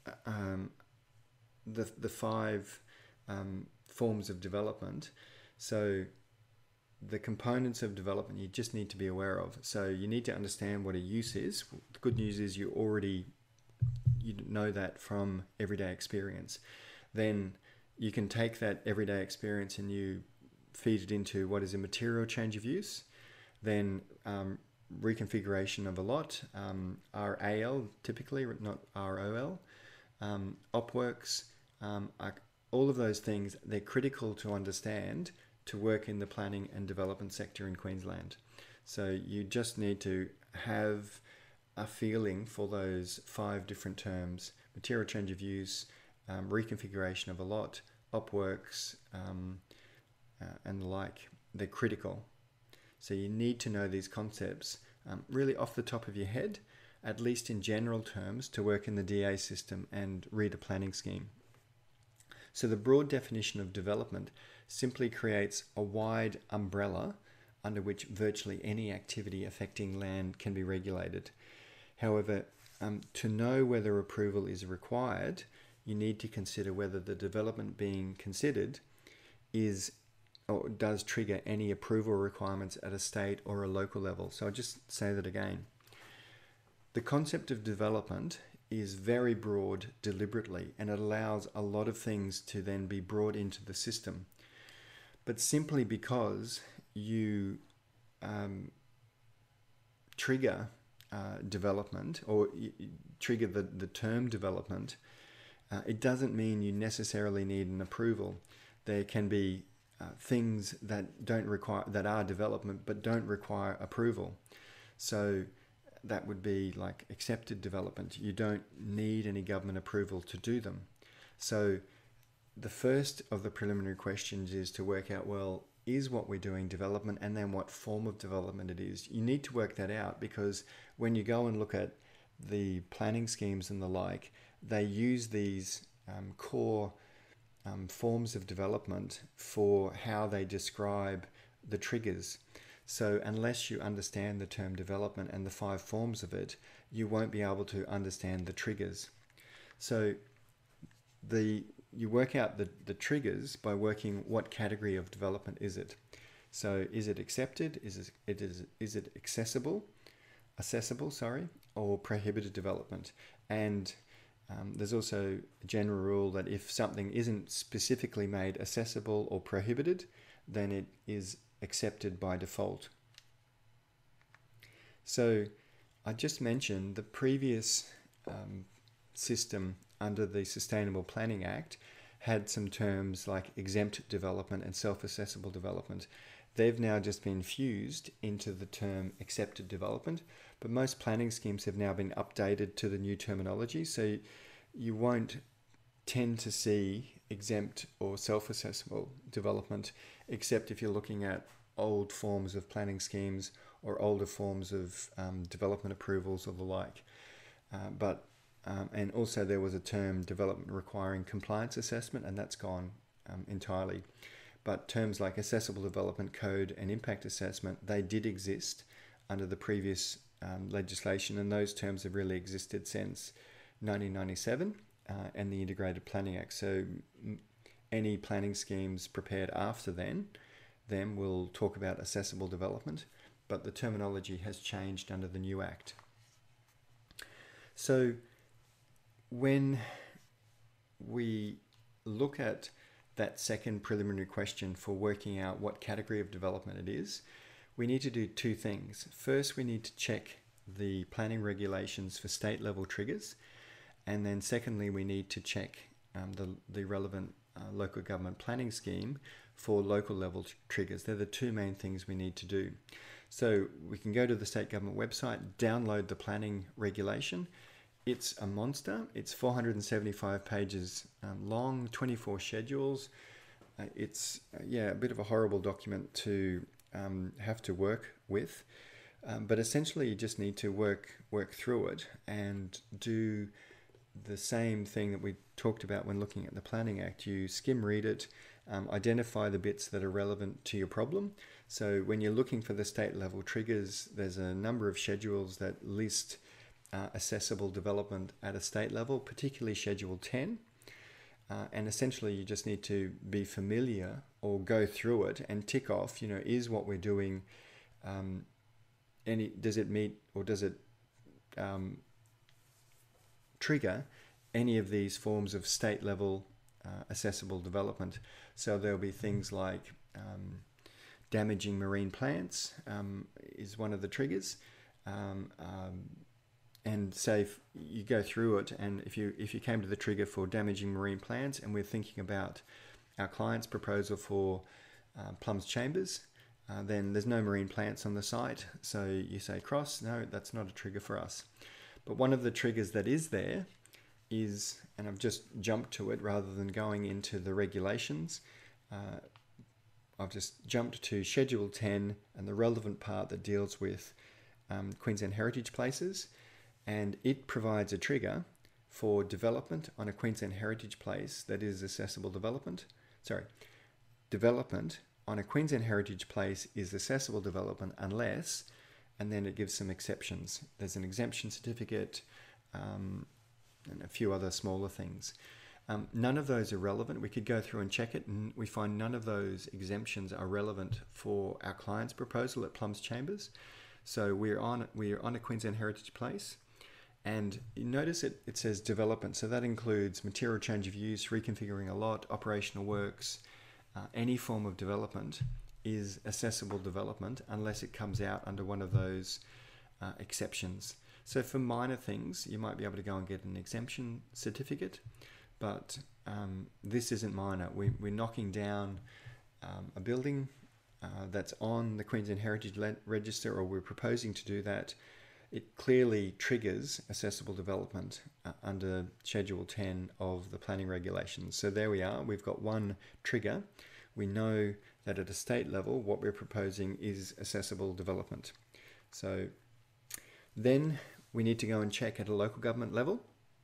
the 5 forms of development. So the components of development you just need to be aware of. So you need to understand what a use is. The good news is you know that from everyday experience. Then you can take that everyday experience and you feed it into what is a material change of use. Then reconfiguration of a lot, RAL typically, not ROL, opworks, all of those things, they're critical to understand to work in the planning and development sector in Queensland. So you just need to have a feeling for those 5 different terms: material change of use, reconfiguration of a lot, opworks, and the like. They're critical. So you need to know these concepts really off the top of your head, at least in general terms, to work in the DA system and read a planning scheme. So the broad definition of development simply creates a wide umbrella under which virtually any activity affecting land can be regulated. However, to know whether approval is required, you need to consider whether the development being considered is or does trigger any approval requirements at a state or a local level. So I'll just say that again. The concept of development is very broad deliberately, and it allows a lot of things to then be brought into the system. But simply because you trigger development, or you trigger the term development, it doesn't mean you necessarily need an approval. There can be things that are development but don't require approval. So that would be like accepted development. You don't need any government approval to do them. So the first of the preliminary questions is to work out, well, is what we're doing development, and then what form of development it is. You need to work that out, because when you go and look at the planning schemes and the like, they use these core forms of development for how they describe the triggers. So unless you understand the term development and the 5 forms of it, you won't be able to understand the triggers. So you work out the triggers by working what category of development is it. So is it accepted? Is it accessible, or prohibited development? And there's also a general rule that if something isn't specifically made accessible or prohibited, then it is accepted by default. So I just mentioned the previous system under the Sustainable Planning Act had some terms like exempt development and self-assessable development. They've now just been fused into the term accepted development, but most planning schemes have now been updated to the new terminology, so you won't tend to see exempt or self-assessable development, except if you're looking at old forms of planning schemes or older forms of development approvals or the like. And also there was a term development requiring compliance assessment, and that's gone entirely. But terms like accessible development code and impact assessment, they did exist under the previous legislation, and those terms have really existed since 1997 and the Integrated Planning Act. So any planning schemes prepared after them will talk about accessible development, but the terminology has changed under the new Act. So when we look at that second preliminary question for working out what category of development it is, we need to do 2 things. First, we need to check the planning regulations for state level triggers, and then secondly, we need to check the relevant local government planning scheme for local level triggers. They're the 2 main things we need to do. So we can go to the state government website, download the planning regulation. It's a monster. It's 475 pages long, 24 schedules. It's a bit of a horrible document to have to work with, but essentially you just need to work through it and do the same thing that we talked about when looking at the Planning Act. You skim read it, identify the bits that are relevant to your problem. So when you're looking for the state level triggers, there's a number of schedules that list accessible development at a state level, particularly Schedule 10. And essentially you just need to be familiar or go through it and tick off, is what we're doing, does it meet or does it trigger any of these forms of state level accessible development. So there'll be things like damaging marine plants is one of the triggers. And say if you go through it, and if you came to the trigger for damaging marine plants, and we're thinking about our client's proposal for Plum's Chambers, then there's no marine plants on the site. So you say cross, no, that's not a trigger for us. But one of the triggers that is there is, and I've just jumped to it rather than going into the regulations, I've just jumped to Schedule 10 and the relevant part that deals with Queensland heritage places. And it provides a trigger for development on a Queensland heritage place that is accessible development. Development on a Queensland heritage place is accessible development unless, and then it gives some exceptions. There's an exemption certificate and a few other smaller things. None of those are relevant. We could go through and check it, and we find none of those exemptions are relevant for our client's proposal at Plums Chambers. So we're on a Queensland Heritage Place, and you notice it says development. So that includes material change of use, reconfiguring a lot, operational works, any form of development is accessible development unless it comes out under one of those exceptions. So for minor things, you might be able to go and get an exemption certificate, but this isn't minor. We're knocking down a building that's on the Queensland Heritage Register, or we're proposing to do that. It clearly triggers accessible development under Schedule 10 of the planning regulations. So there we are. We've got one trigger. We know that at a state level, what we're proposing is accessible development. So then we need to go and check at a local government level.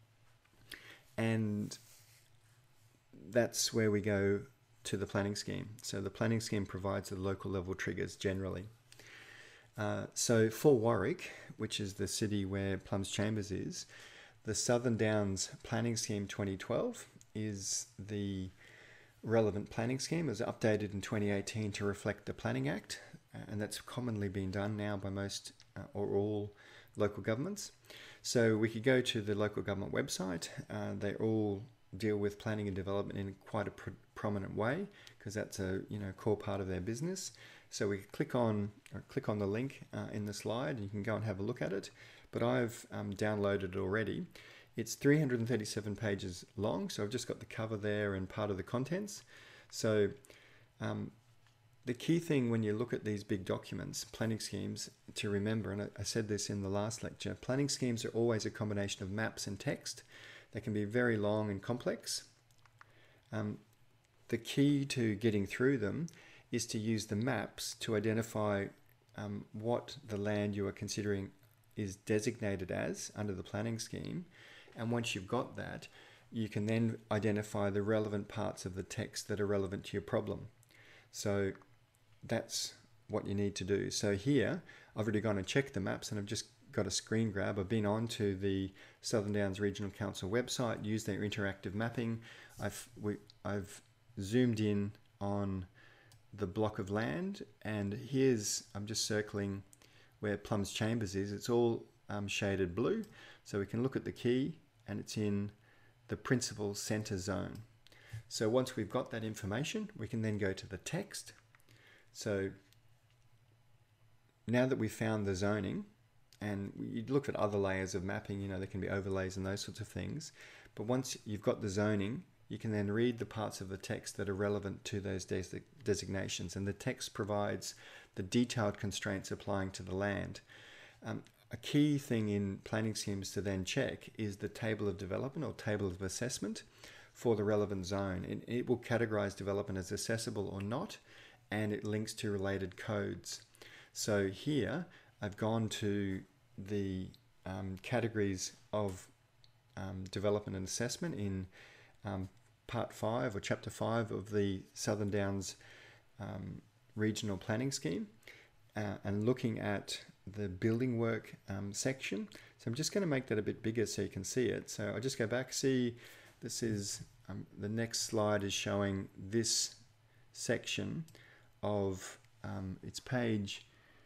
And that's where we go to the planning scheme. So the planning scheme provides the local level triggers generally. So for Warwick, which is the city where Plums Chambers is, the Southern Downs Planning Scheme 2012 is the relevant planning scheme. It was updated in 2018 to reflect the Planning Act, and that's commonly been done now by most or all local governments. So we could go to the local government website. They all deal with planning and development in quite a prominent way, because that's a core part of their business. So we click on the link in the slide, and you can go and have a look at it. But I've downloaded it already. It's 337 pages long, so I've just got the cover there and part of the contents. So the key thing when you look at these big documents, planning schemes, to remember, and I said this in the last lecture, planning schemes are always a combination of maps and text. They can be very long and complex. The key to getting through them is to use the maps to identify what the land you are considering is designated as under the planning scheme. And once you've got that, you can then identify the relevant parts of the text that are relevant to your problem. So that's what you need to do. So here, I've already gone and checked the maps, and I've just got a screen grab. I've been on to the Southern Downs Regional Council website, used their interactive mapping. I've zoomed in on the block of land, and I'm just circling where Plums Chambers is. It's all shaded blue, so we can look at the key, and it's in the principal centre zone. So once we've got that information, we can then go to the text. So now that we've found the zoning, and you look at other layers of mapping, there can be overlays and those sorts of things, but once you've got the zoning, you can then read the parts of the text that are relevant to those designations, and the text provides the detailed constraints applying to the land. A key thing in planning schemes to then check is the table of development or table of assessment for the relevant zone. It will categorize development as accessible or not, and it links to related codes. So here I've gone to the categories of development and assessment in Part 5 or Chapter 5 of the Southern Downs Regional Planning Scheme, and looking at the building work section. So I'm just going to make that a bit bigger so you can see it. So I'll just go back. See, this is the next slide is showing this section of it's page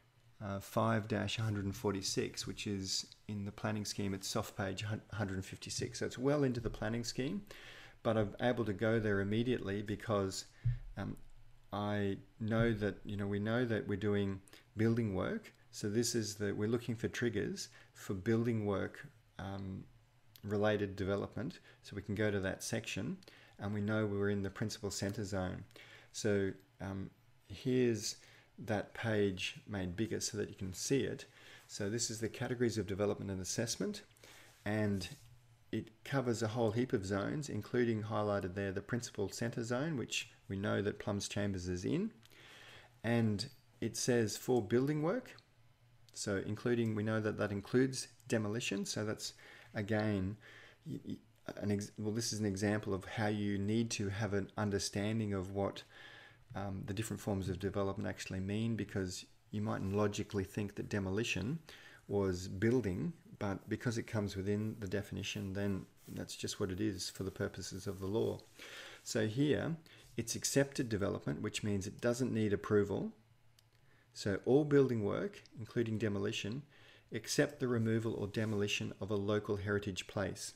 5-146, which is in the planning scheme. It's soft page 156. So it's well into the planning scheme, but I'm able to go there immediately because I know that we know that we're doing building work. So this is we're looking for triggers for building work related development. So we can go to that section, and we know we're in the principal centre zone. So here's that page made bigger so that you can see it. So this is the categories of development and assessment, and it covers a whole heap of zones, including highlighted there the principal centre zone, which we know that Plums Chambers is in. And it says for building work, so including, we know that that includes demolition. So that's, again, this is an example of how you need to have an understanding of what the different forms of development actually mean, because you mightn't logically think that demolition was building, but because it comes within the definition, then that's just what it is for the purposes of the law. So here, it's accepted development, which means it doesn't need approval. So all building work, including demolition, except the removal or demolition of a local heritage place.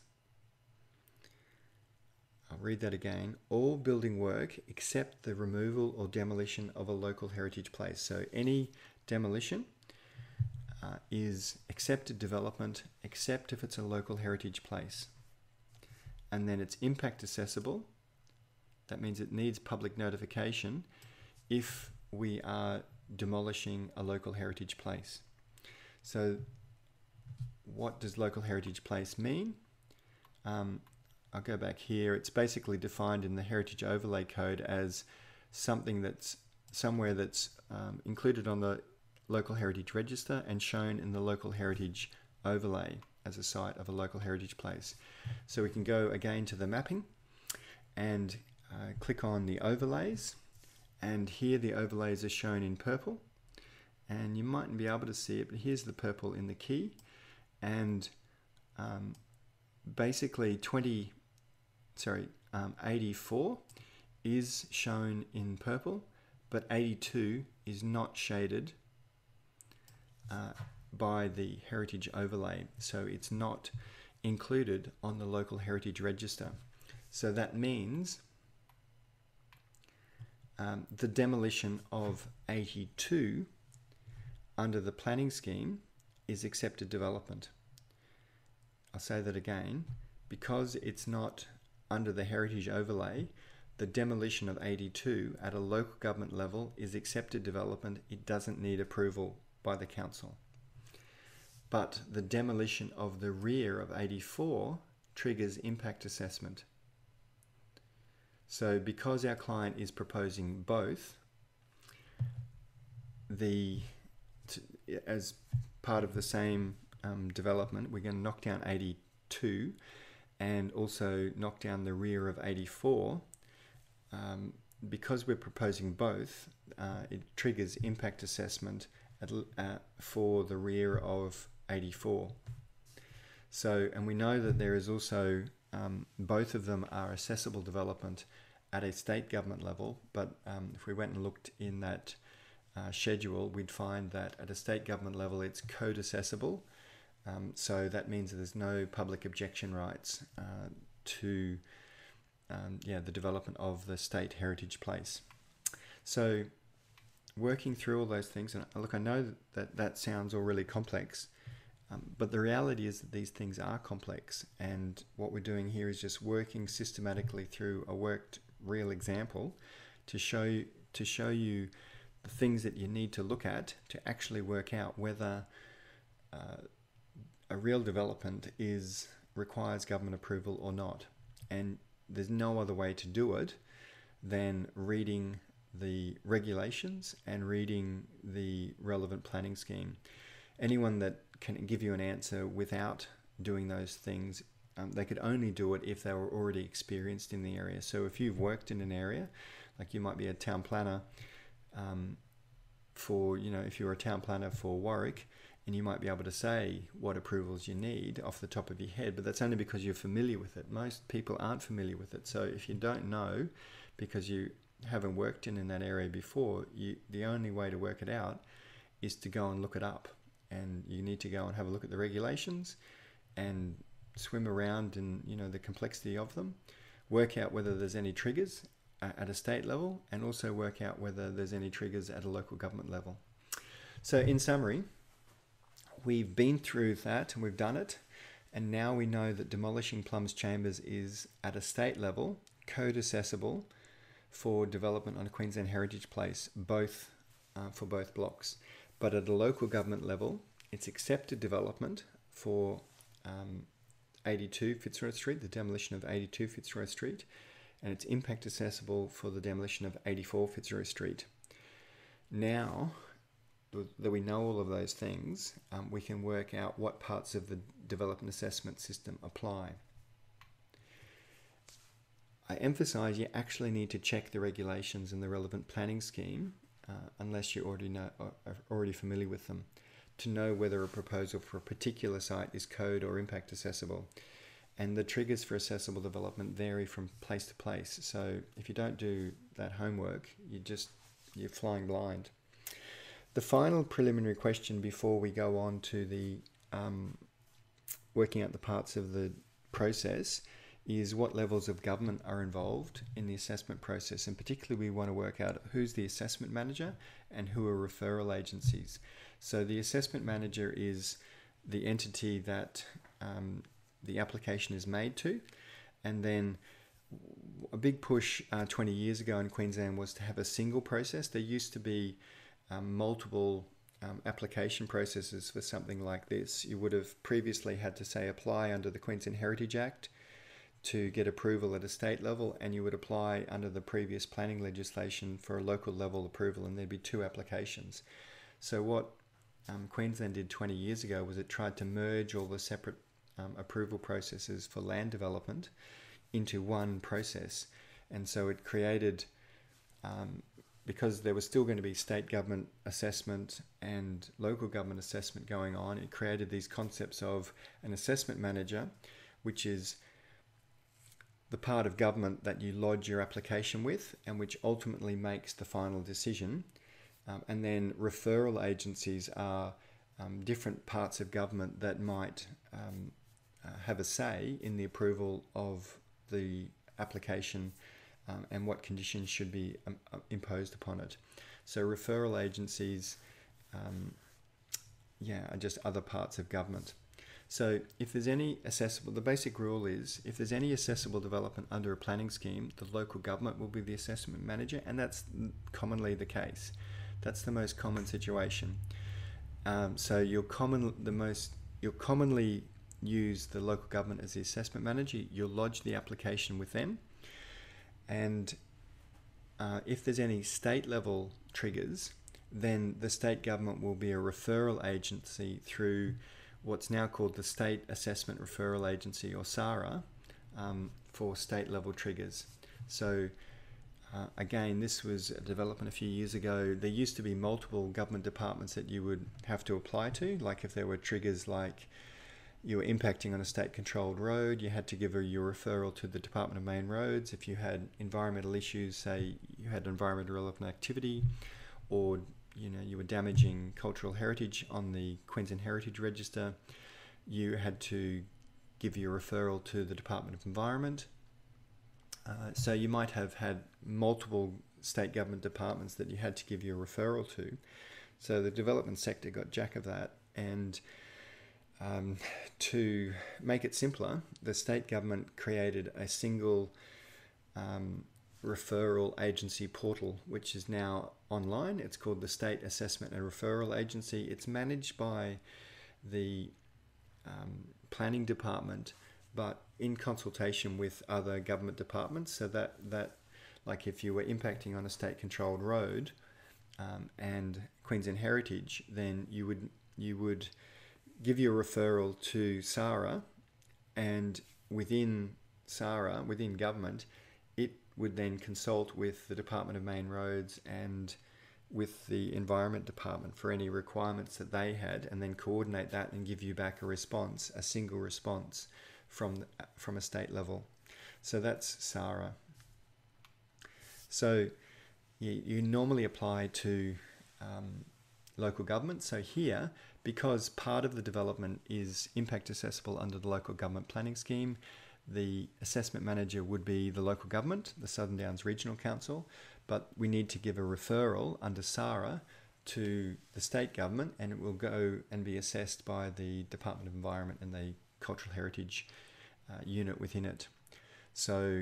I'll read that again. All building work except the removal or demolition of a local heritage place. So any demolition is accepted development except if it's a local heritage place. And then it's impact assessable. That means it needs public notification if we are demolishing a local heritage place. So what does local heritage place mean? I'll go back here. It's basically defined in the Heritage Overlay Code as something that's somewhere that's included on the Local Heritage Register and shown in the Local Heritage Overlay as a site of a local heritage place. So we can go again to the mapping and click on the overlays, and here the overlays are shown in purple, and you mightn't be able to see it, but here's the purple in the key, and basically 84 is shown in purple, but 82 is not shaded by the heritage overlay, so it's not included on the local heritage register. So that means the demolition of 82 under the planning scheme is accepted development. I'll say that again. Because it's not under the heritage overlay, the demolition of 82 at a local government level is accepted development. It doesn't need approval by the council. But the demolition of the rear of 84 triggers impact assessment. So because our client is proposing both, as part of the same development, we're going to knock down 82 and also knock down the rear of 84. Because we're proposing both, it triggers impact assessment for the rear of 84. So, and we know that there is also, both of them are assessable development at a state government level, but if we went and looked in that schedule, we'd find that at a state government level it's code assessable. So that means that there's no public objection rights to the development of the state heritage place. So working through all those things, and look, I know that sounds all really complex, but the reality is that these things are complex, and what we're doing here is just working systematically through a worked real example to show you the things that you need to look at to actually work out whether a real development requires government approval or not. And there's no other way to do it than reading the regulations and reading the relevant planning scheme. Anyone that can give you an answer without doing those things, they could only do it if they were already experienced in the area. So if you've worked in an area, like you might be a town planner if you're a town planner for Warwick, and you might be able to say what approvals you need off the top of your head, but that's only because you're familiar with it. Most people aren't familiar with it. So if you don't know because you haven't worked in that area before, the only way to work it out is to go and look it up. And you need to go and have a look at the regulations and swim around in the complexity of them, work out whether there's any triggers at a state level, and also work out whether there's any triggers at a local government level. So in summary, we've been through that and we've done it, and now we know that demolishing Plums Chambers is at a state level code assessable for development on a Queensland heritage place, for both blocks. But at a local government level, it's accepted development for 82 Fitzroy Street, the demolition of 82 Fitzroy Street, and it's impact assessable for the demolition of 84 Fitzroy Street. Now that we know all of those things, we can work out what parts of the development assessment system apply. I emphasize you actually need to check the regulations and the relevant planning scheme unless you already know or are already familiar with them. to know whether a proposal for a particular site is code or impact accessible. And the triggers for accessible development vary from place to place. So if you don't do that homework, you're flying blind. The final preliminary question before we go on to the working out the parts of the process is what levels of government are involved in the assessment process. And particularly we want to work out who's the assessment manager and who are referral agencies. So the assessment manager is the entity that the application is made to. And then a big push 20 years ago in Queensland was to have a single process. There used to be multiple application processes for something like this. You would have previously had to say apply under the Queensland Heritage Act to get approval at a state level, and you would apply under the previous planning legislation for a local level approval, and there'd be two applications. So what Queensland did 20 years ago was it tried to merge all the separate approval processes for land development into one process. And so it created, because there was still going to be state government assessment and local government assessment going on, it created these concepts of an assessment manager, which is the part of government that you lodge your application with and which ultimately makes the final decision. And then referral agencies are different parts of government that might have a say in the approval of the application and what conditions should be imposed upon it. So referral agencies are just other parts of government. So if there's any accessible, the basic rule is if there's any accessible development under a planning scheme, the local government will be the assessment manager, and that's commonly the case. That's the most common situation. So you'll commonly use the local government as the assessment manager. You'll lodge the application with them, and if there's any state level triggers, then the state government will be a referral agency through what's now called the State Assessment Referral Agency, or SARA, for state level triggers. So again, this was a development a few years ago. There used to be multiple government departments that you would have to apply to. Like if there were triggers like you were impacting on a state controlled road, you had to give your referral to the Department of Main Roads. If you had environmental issues, say you had environmental relevant activity, or you were damaging cultural heritage on the Queensland Heritage Register, you had to give your referral to the Department of Environment. So you might have had multiple state government departments that you had to give your referral to. So the development sector got jack of that, and to make it simpler, the state government created a single referral agency portal, which is now online. It's called the State Assessment and Referral Agency. It's managed by the planning department, but in consultation with other government departments. So that like if you were impacting on a state controlled road and Queensland Heritage, then you would give your referral to SARA, and within SARA, within government, it would then consult with the Department of Main Roads and with the Environment Department for any requirements that they had, and then coordinate that and give you back a response, a single response from a state level. So that's SARA. So you normally apply to local government. So here, because part of the development is impact accessible under the local government planning scheme, the assessment manager would be the local government, the Southern Downs Regional Council, but we need to give a referral under SARA to the state government, and it will go and be assessed by the Department of Environment and the Cultural Heritage unit within it. So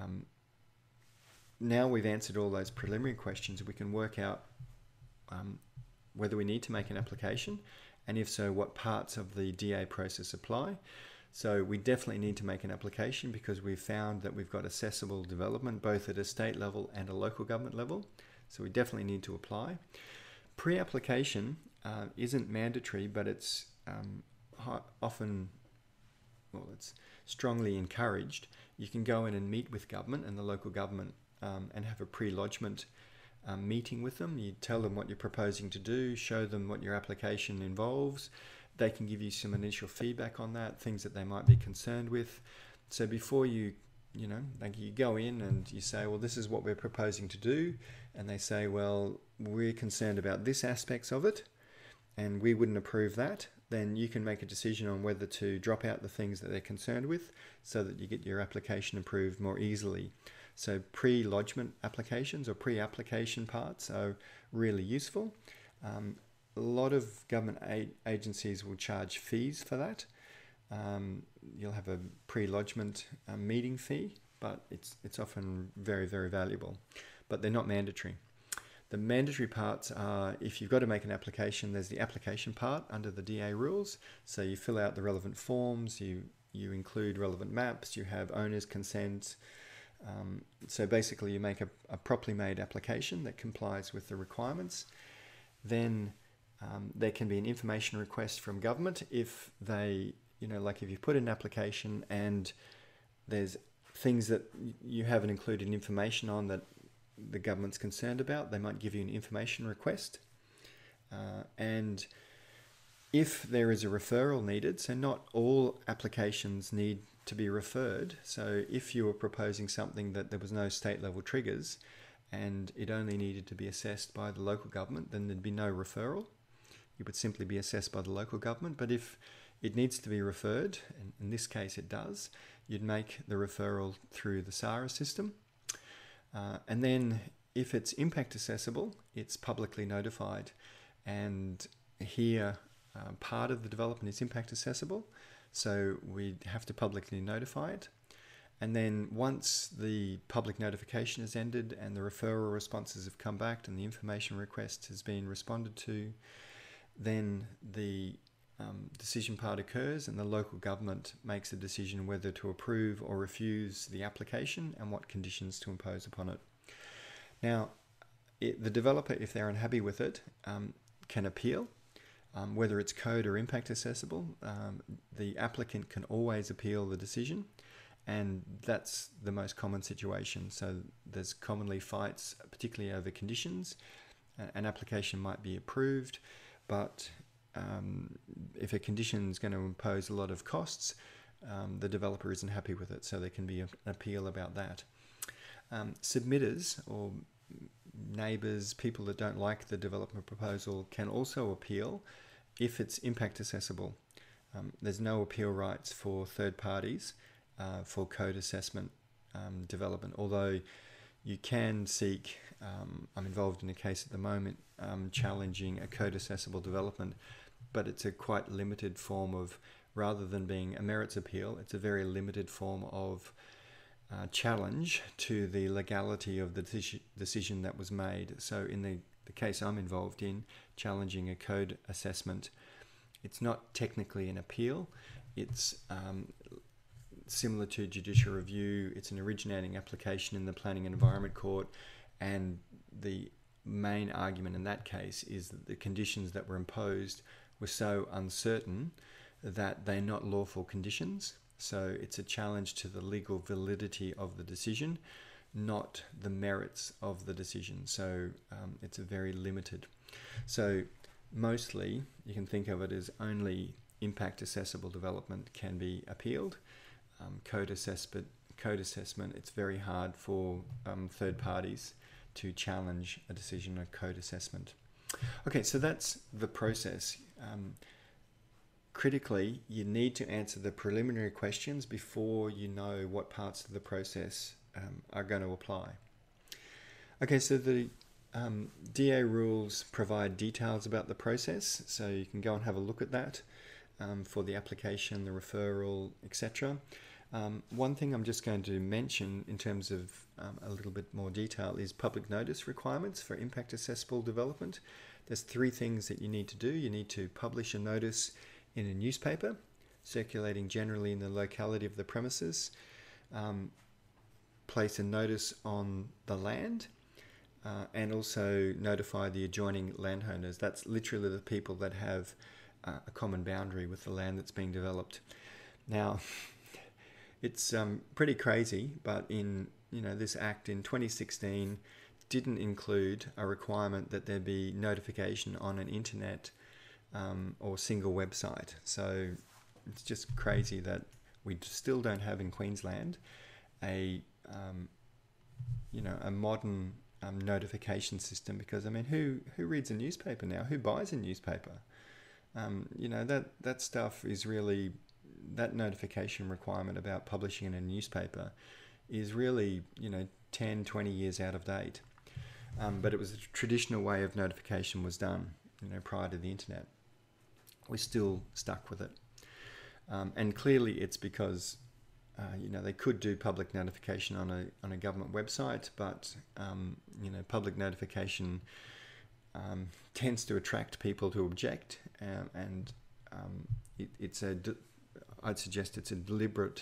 now we've answered all those preliminary questions, we can work out whether we need to make an application, and if so, what parts of the DA process apply. So we definitely need to make an application because we've found that we've got accessible development both at a state level and a local government level. So we definitely need to apply. Pre-application isn't mandatory, but it's often, it's strongly encouraged. You can go in and meet with government and the local government and have a pre-lodgement meeting with them. You tell them what you're proposing to do, show them what your application involves. They can give you some initial feedback on that, things that they might be concerned with. So before you go in and you say, well, this is what we're proposing to do, and they say, well, we're concerned about this aspects of it, and we wouldn't approve that, then you can make a decision on whether to drop out the things that they're concerned with so that you get your application approved more easily. So pre-lodgement applications or pre-application parts are really useful. A lot of government agencies will charge fees for that. You'll have a pre-lodgement meeting fee, but it's often very, very valuable. But they're not mandatory. The mandatory parts are, if you've got to make an application, there's the application part under the DA rules. So you fill out the relevant forms, you include relevant maps, you have owner's consent. So basically you make a properly made application that complies with the requirements. Then there can be an information request from government if they, like if you put in an application and there's things that you haven't included information on that the government's concerned about, they might give you an information request. And if there is a referral needed, so not all applications need to be referred. So if you were proposing something that there was no state level triggers and it only needed to be assessed by the local government, then there'd be no referral. It would simply be assessed by the local government. But if it needs to be referred, and in this case it does, you'd make the referral through the SARA system. And then if it's impact accessible, it's publicly notified. And here, part of the development is impact accessible, so we have to publicly notify it. And then once the public notification has ended and the referral responses have come back and the information request has been responded to, then the decision part occurs and the local government makes a decision whether to approve or refuse the application and what conditions to impose upon it. Now, the developer, if they're unhappy with it, can appeal. Whether it's code or impact accessible, the applicant can always appeal the decision, and that's the most common situation. So there's commonly fights, particularly over conditions. An application might be approved, but if a condition is going to impose a lot of costs, the developer isn't happy with it, so there can be an appeal about that. Submitters or neighbours, people that don't like the development proposal, can also appeal if it's impact accessible. There's no appeal rights for third parties for code assessment development, although you can seek, I'm involved in a case at the moment challenging a code accessible development, but it's a quite limited form of, rather than being a merits appeal, it's a very limited form of challenge to the legality of the decision that was made. So in the case I'm involved in, challenging a code assessment, it's not technically an appeal. It's similar to judicial review. It's an originating application in the Planning and Environment Court, and the main argument in that case is that the conditions that were imposed were so uncertain that they're not lawful conditions. So it's a challenge to the legal validity of the decision, not the merits of the decision. So it's a very limited. So mostly you can think of it as only impact accessible development can be appealed. Code assessment, it's very hard for third parties to challenge a decision of code assessment. Okay, so that's the process. Critically, you need to answer the preliminary questions before you know what parts of the process are going to apply. Okay, so the DA rules provide details about the process, so you can go and have a look at that for the application, the referral, etc. One thing I'm just going to mention in terms of a little bit more detail is public notice requirements for impact accessible development. There's 3 things that you need to do. You need to publish a notice in a newspaper, circulating generally in the locality of the premises, place a notice on the land, and also notify the adjoining landowners. That's literally the people that have a common boundary with the land that's being developed. Now, it's pretty crazy, but in this act in 2016, didn't include a requirement that there be notification on an internet or single website. So it's just crazy that we still don't have in Queensland a modern notification system, because I mean, who reads a newspaper now? Who buys a newspaper? That stuff is really, that notification requirement about publishing in a newspaper is really 10, 20 years out of date. But it was the traditional way of notification was done prior to the internet. We're still stuck with it. And clearly it's because they could do public notification on a government website, but public notification tends to attract people to object, and I'd suggest it's a deliberate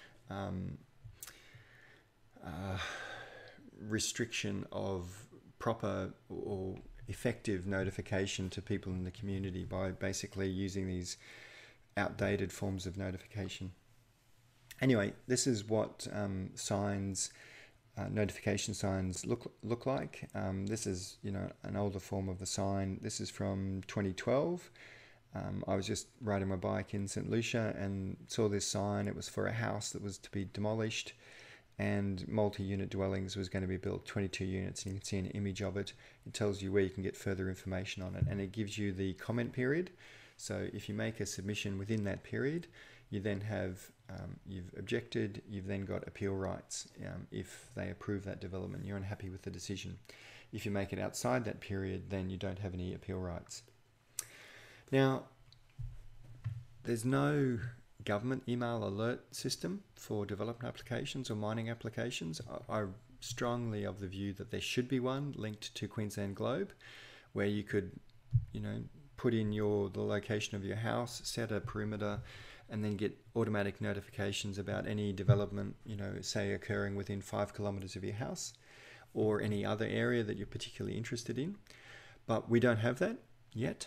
restriction of proper or effective notification to people in the community by basically using these outdated forms of notification. Anyway, this is what notification signs look like. This is an older form of the sign. This is from 2012. I was just riding my bike in St. Lucia and saw this sign. It was for a house that was to be demolished, and multi-unit dwellings was going to be built, 22 units, and you can see an image of it. It tells you where you can get further information on it, and it gives you the comment period. So if you make a submission within that period, you then have, you've objected, you've then got appeal rights if they approve that development, you're unhappy with the decision. If you make it outside that period, then you don't have any appeal rights. Now, there's no government email alert system for development applications or mining applications. I'm strongly of the view that there should be one linked to Queensland Globe, where you could, put in the location of your house, set a perimeter, and then get automatic notifications about any development, say occurring within 5 kilometres of your house, or any other area that you're particularly interested in. But we don't have that yet.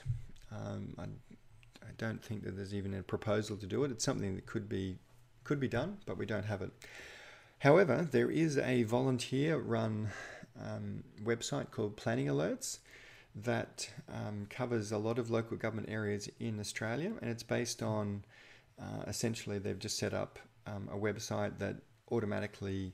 I don't think that there's even a proposal to do it. It's something that could be done, but we don't have it. However, there is a volunteer-run website called Planning Alerts that covers a lot of local government areas in Australia, and it's based on essentially they've just set up a website that automatically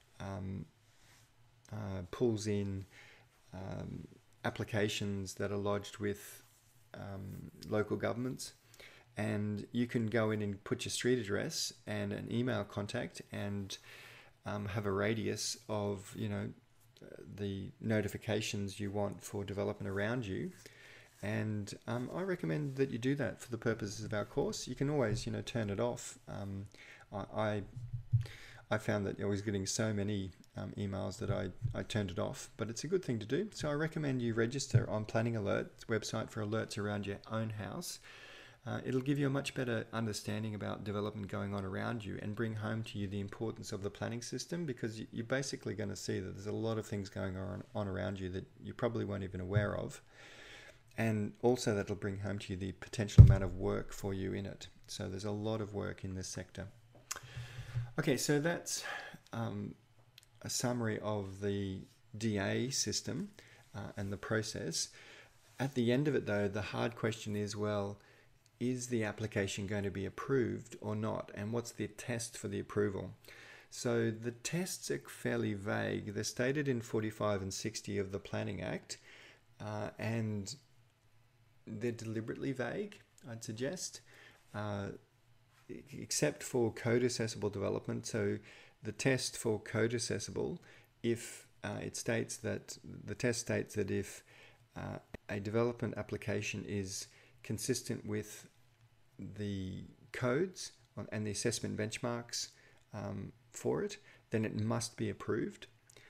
pulls in applications that are lodged with local governments, and you can go in and put your street address and an email contact and have a radius of the notifications you want for development around you. And I recommend that you do that for the purposes of our course. You can always turn it off. I found that I was getting so many emails that I turned it off, but it's a good thing to do. So I recommend you register on Planning Alerts website for alerts around your own house. It'll give you a much better understanding about development going on around you and bring home to you the importance of the planning system, because you're basically going to see that there's a lot of things going on around you that you probably weren't even aware of. And also that'll bring home to you the potential amount of work for you in it. So there's a lot of work in this sector. Okay, so that's a summary of the DA system and the process. At the end of it though, the hard question is, well, is the application going to be approved or not? And what's the test for the approval? So the tests are fairly vague. They're stated in 45 and 60 of the Planning Act, and they're deliberately vague, I'd suggest, except for code accessible development. So the test for code accessible, if the test states that if a development application is consistent with the codes and the assessment benchmarks for it, then it must be approved.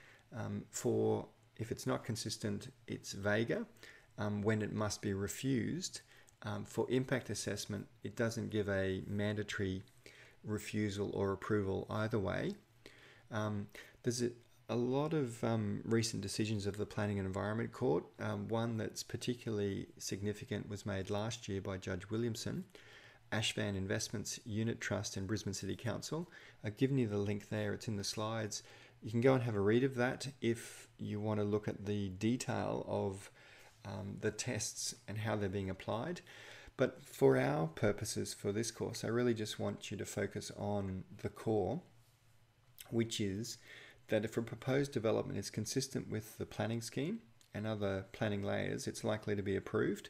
If it's not consistent, it's vaguer when it must be refused. For impact assessment, it doesn't give a mandatory refusal or approval either way. There's a lot of recent decisions of the Planning and Environment Court. One that's particularly significant was made last year by Judge Williamson, Ashvan Investments Unit Trust and Brisbane City Council. I've given you the link there, it's in the slides. You can go and have a read of that if you want to look at the detail of the tests and how they're being applied. But for our purposes for this course, I really just want you to focus on the core, which is that if a proposed development is consistent with the planning scheme and other planning layers, it's likely to be approved.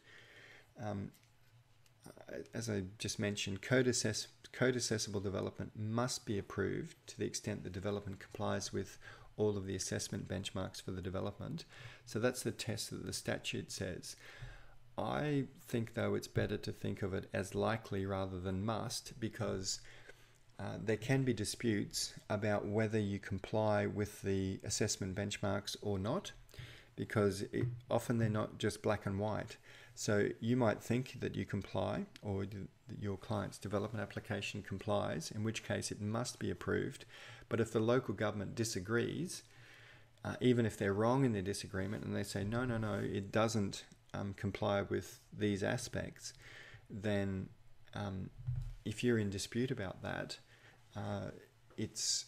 As I just mentioned, code accessible development must be approved to the extent the development complies with all of the assessment benchmarks for the development. So that's the test that the statute says. I think, though, it's better to think of it as likely rather than must, because there can be disputes about whether you comply with the assessment benchmarks or not, because often they're not just black and white. So you might think that you comply, or your client's development application complies, in which case it must be approved. But if the local government disagrees, even if they're wrong in their disagreement and they say, no, it doesn't comply with these aspects, then if you're in dispute about that, it's,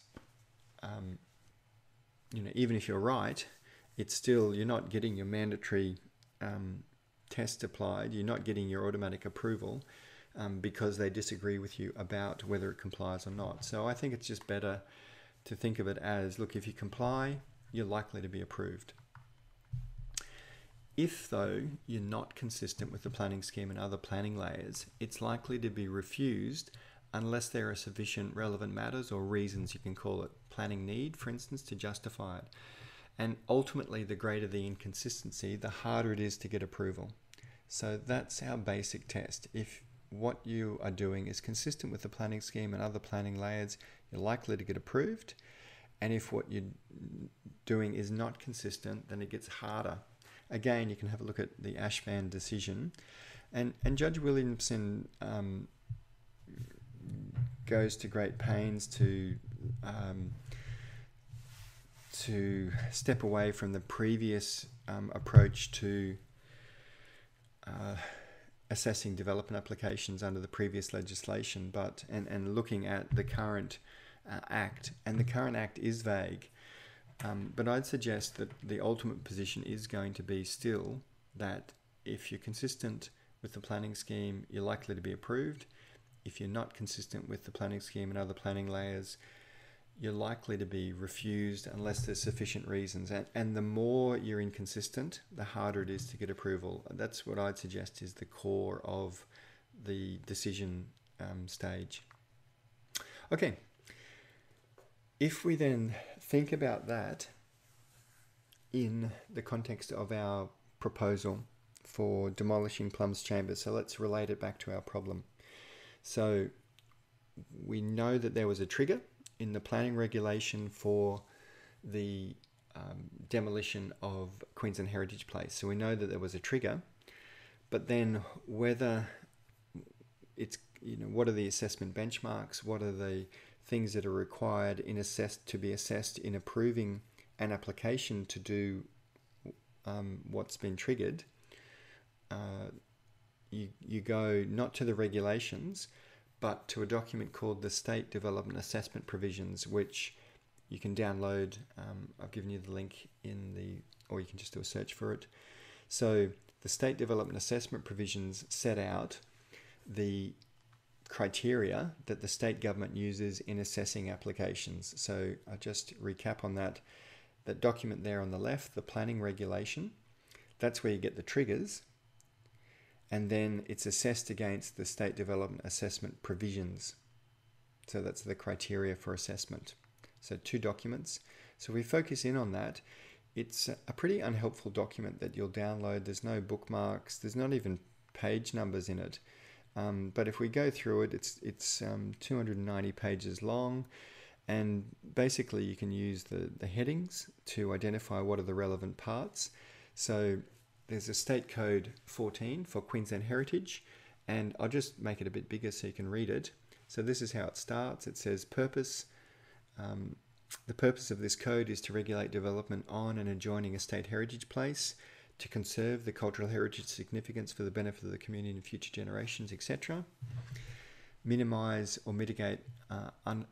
even if you're right, it's still, you're not getting your mandatory test applied, you're not getting your automatic approval because they disagree with you about whether it complies or not. So I think it's just better to think of it as, look, if you comply, you're likely to be approved. If, though, you're not consistent with the planning scheme and other planning layers, it's likely to be refused unless there are sufficient relevant matters or reasons, you can call it planning need, for instance, to justify it. And ultimately, the greater the inconsistency, the harder it is to get approval. So that's our basic test. If what you are doing is consistent with the planning scheme and other planning layers, you're likely to get approved. And if what you're doing is not consistent, then it gets harder. Again, you can have a look at the Ashman decision. And Judge Williamson goes to great pains to step away from the previous approach to assessing development applications under the previous legislation, and looking at the current Act. And the current Act is vague. But I'd suggest that the ultimate position is going to be still that if you're consistent with the planning scheme, you're likely to be approved. If you're not consistent with the planning scheme and other planning layers, you're likely to be refused unless there's sufficient reasons. And the more you're inconsistent, the harder it is to get approval. That's what I'd suggest is the core of the decision stage. Okay. If we then think about that in the context of our proposal for demolishing Plum's Chambers, so let's relate it back to our problem. So we know that there was a trigger in the planning regulation for the demolition of Queensland Heritage Place. So we know that there was a trigger, but then whether it's, what are the assessment benchmarks? What are the things that are required to be assessed in approving an application to do what's been triggered? You go not to the regulations, but to a document called the State Development Assessment Provisions, which you can download. I've given you the link or you can just do a search for it. So the State Development Assessment Provisions set out the criteria that the state government uses in assessing applications. So I'll just recap on that. That document there on the left, the planning regulation, that's where you get the triggers. And then it's assessed against the State Development Assessment Provisions. So that's the criteria for assessment. So 2 documents. So we focus in on that. It's a pretty unhelpful document that you'll download. There's no bookmarks. There's not even page numbers in it. But if we go through it, it's 290 pages long. And basically you can use the headings to identify what are the relevant parts. So there's a State Code 14 for Queensland Heritage, and I'll just make it a bit bigger so you can read it. So this is how it starts. It says purpose. The purpose of this code is to regulate development on and adjoining a state heritage place, to conserve the cultural heritage significance for the benefit of the community and future generations, etc. Minimise or mitigate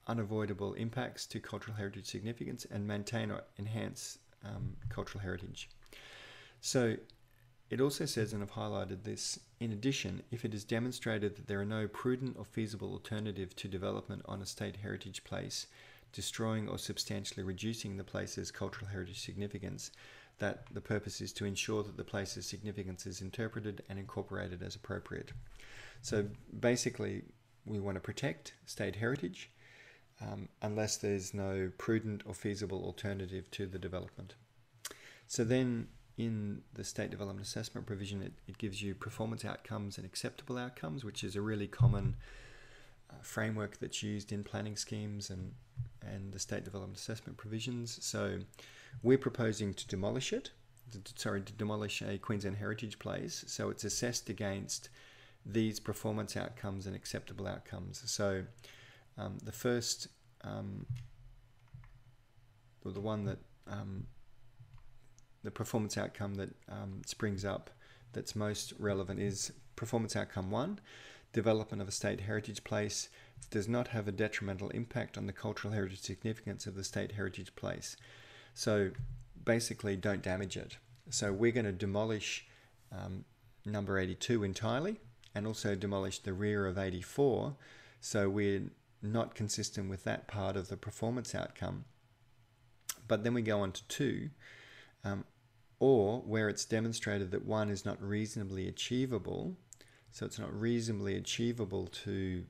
unavoidable impacts to cultural heritage significance and maintain or enhance cultural heritage. So it also says, and I've highlighted this, in addition, if it is demonstrated that there are no prudent or feasible alternative to development on a state heritage place, destroying or substantially reducing the place's cultural heritage significance, that the purpose is to ensure that the place's significance is interpreted and incorporated as appropriate. So basically, we want to protect state heritage unless there's no prudent or feasible alternative to the development. So then in the State Development Assessment provision, it gives you performance outcomes and acceptable outcomes, which is a really common framework that's used in planning schemes and the State Development Assessment provisions. So we're proposing to demolish it, to demolish a Queensland heritage place. So it's assessed against these performance outcomes and acceptable outcomes. So the first, or the one that, the performance outcome that springs up that's most relevant is performance outcome 1. Development of a state heritage place does not have a detrimental impact on the cultural heritage significance of the state heritage place. So basically, don't damage it. So we're going to demolish number 82 entirely and also demolish the rear of 84. So we're not consistent with that part of the performance outcome. But then we go on to 2. Or where it's demonstrated that 1 is not reasonably achievable, so it's not reasonably achievable to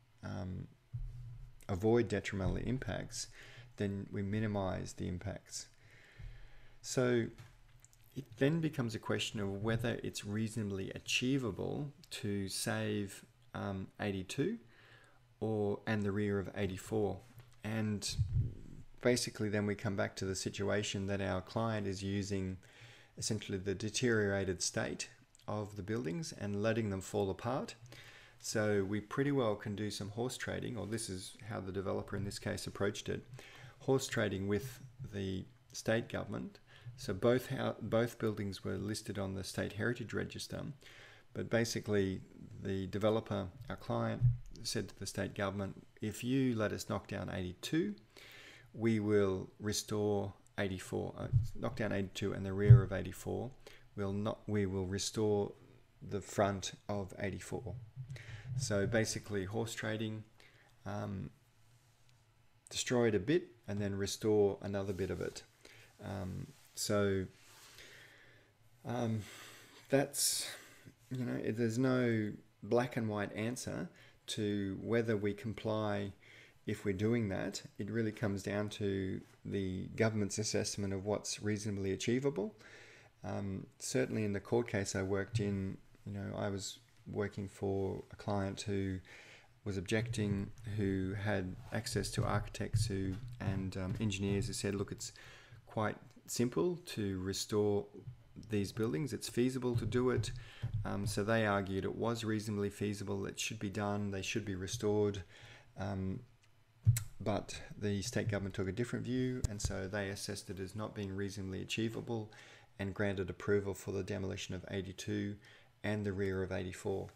avoid detrimental impacts, then we minimize the impacts. So it then becomes a question of whether it's reasonably achievable to save 82 and the rear of 84. And basically then we come back to the situation that our client is using essentially the deteriorated state of the buildings and letting them fall apart. So we pretty well can do some horse trading, or this is how the developer in this case approached it, horse trading with the state government. So both buildings were listed on the State Heritage Register, but basically the developer, our client, said to the state government, if you let us knock down 82, we will restore 84, knock down 82 and the rear of 84. We will restore the front of 84. So basically horse trading, destroy it a bit and then restore another bit of it. That's, there's no black and white answer to whether we comply if we're doing that. It really comes down to the government's assessment of what's reasonably achievable. Certainly in the court case I worked in, I was working for a client who was objecting, who had access to architects and engineers who said, look, it's quite simple to restore these buildings. It's feasible to do it. So they argued it was reasonably feasible. It should be done. They should be restored. But the state government took a different view, and so they assessed it as not being reasonably achievable and granted approval for the demolition of 82 and the rear of 84.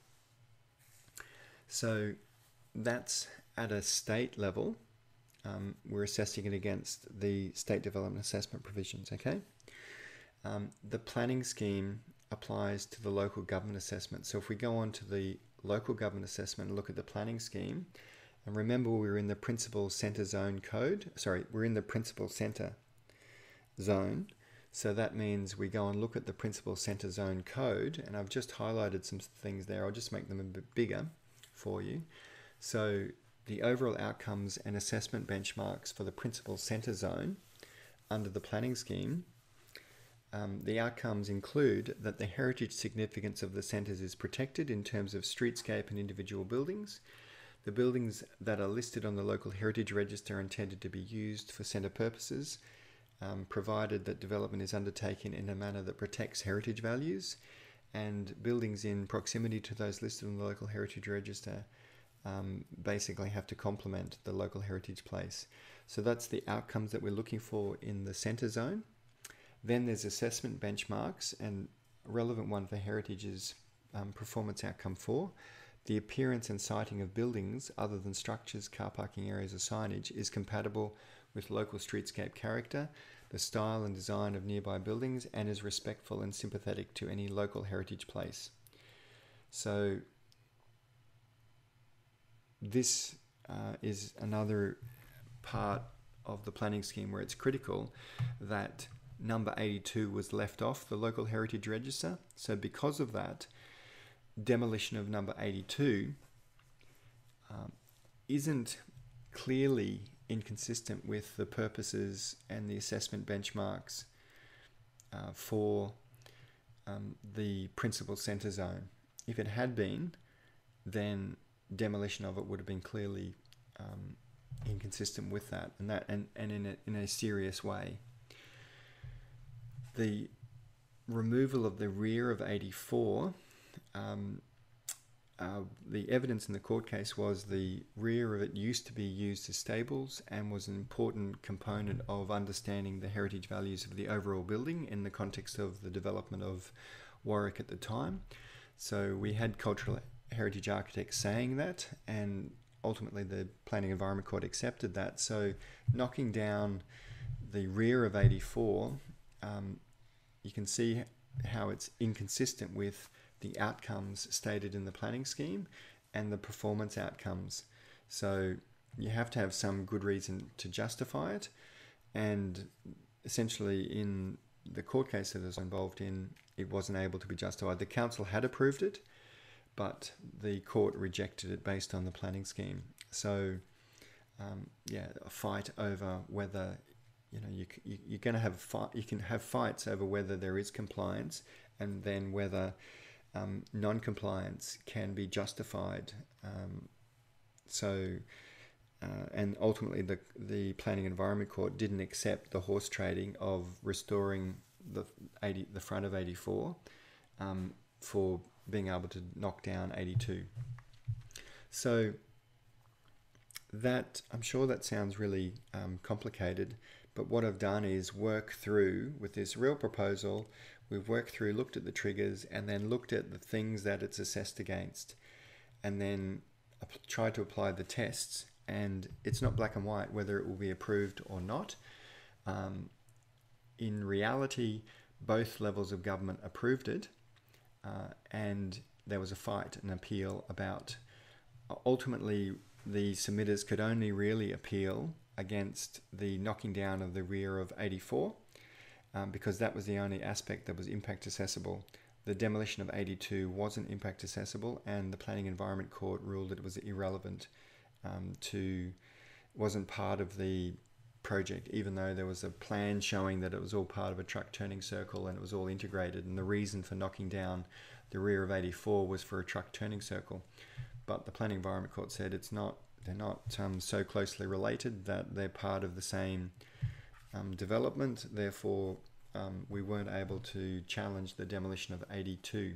So that's at a state level. We're assessing it against the State Development Assessment provisions, okay? The planning scheme applies to the local government assessment. So if we go on to the local government assessment and look at the planning scheme, and remember we're in the principal centre zone code. We're in the principal centre zone. So that means we go and look at the principal centre zone code, and I've just highlighted some things there. I'll just make them a bit bigger for you. So the overall outcomes and assessment benchmarks for the principal centre zone under the planning scheme, the outcomes include that the heritage significance of the centres is protected in terms of streetscape and individual buildings. The buildings that are listed on the local heritage register are intended to be used for centre purposes, provided that development is undertaken in a manner that protects heritage values, and buildings in proximity to those listed on the local heritage register basically have to complement the local heritage place. So that's the outcomes that we're looking for in the centre zone. Then there's assessment benchmarks, and a relevant one for heritage is performance outcome 4. The appearance and siting of buildings other than structures, car parking areas or signage is compatible with local streetscape character, the style and design of nearby buildings, and is respectful and sympathetic to any local heritage place. So this is another part of the planning scheme where it's critical that number 82 was left off the local heritage register. So because of that, demolition of number 82 isn't clearly inconsistent with the purposes and the assessment benchmarks for the principal centre zone. If it had been, then demolition of it would have been clearly inconsistent with that, and in a serious way. The removal of the rear of 84, the evidence in the court case was the rear of it used to be used as stables and was an important component of understanding the heritage values of the overall building in the context of the development of Warwick at the time. So we had cultural heritage architects saying that, and ultimately the Planning Environment Court accepted that. So knocking down the rear of 84, you can see how it's inconsistent with the outcomes stated in the planning scheme and the performance outcomes. So you have to have some good reason to justify it, and essentially in the court case that I was involved in, it wasn't able to be justified. The council had approved it, but the court rejected it based on the planning scheme. So a fight over whether you're going to have you can have fights over whether there is compliance, and then whether non-compliance can be justified. And ultimately the Planning Environment Court didn't accept the horse trading of restoring the front of 84 for being able to knock down 82. So that, I'm sure that sounds really complicated, but what I've done is work through, with this real proposal, we've worked through, looked at the triggers, and then looked at the things that it's assessed against, and then tried to apply the tests. And it's not black and white whether it will be approved or not. In reality, both levels of government approved it, and there was a fight, an appeal about, ultimately the submitters could only really appeal against the knocking down of the rear of 84, because that was the only aspect that was impact accessible. The demolition of 82 wasn't impact accessible, and the Planning Environment Court ruled that it was irrelevant, wasn't part of the project, even though there was a plan showing that it was all part of a truck turning circle and it was all integrated, and the reason for knocking down the rear of 84 was for a truck turning circle. But the Planning Environment Court said they're not so closely related that they're part of the same development. Therefore, we weren't able to challenge the demolition of 82.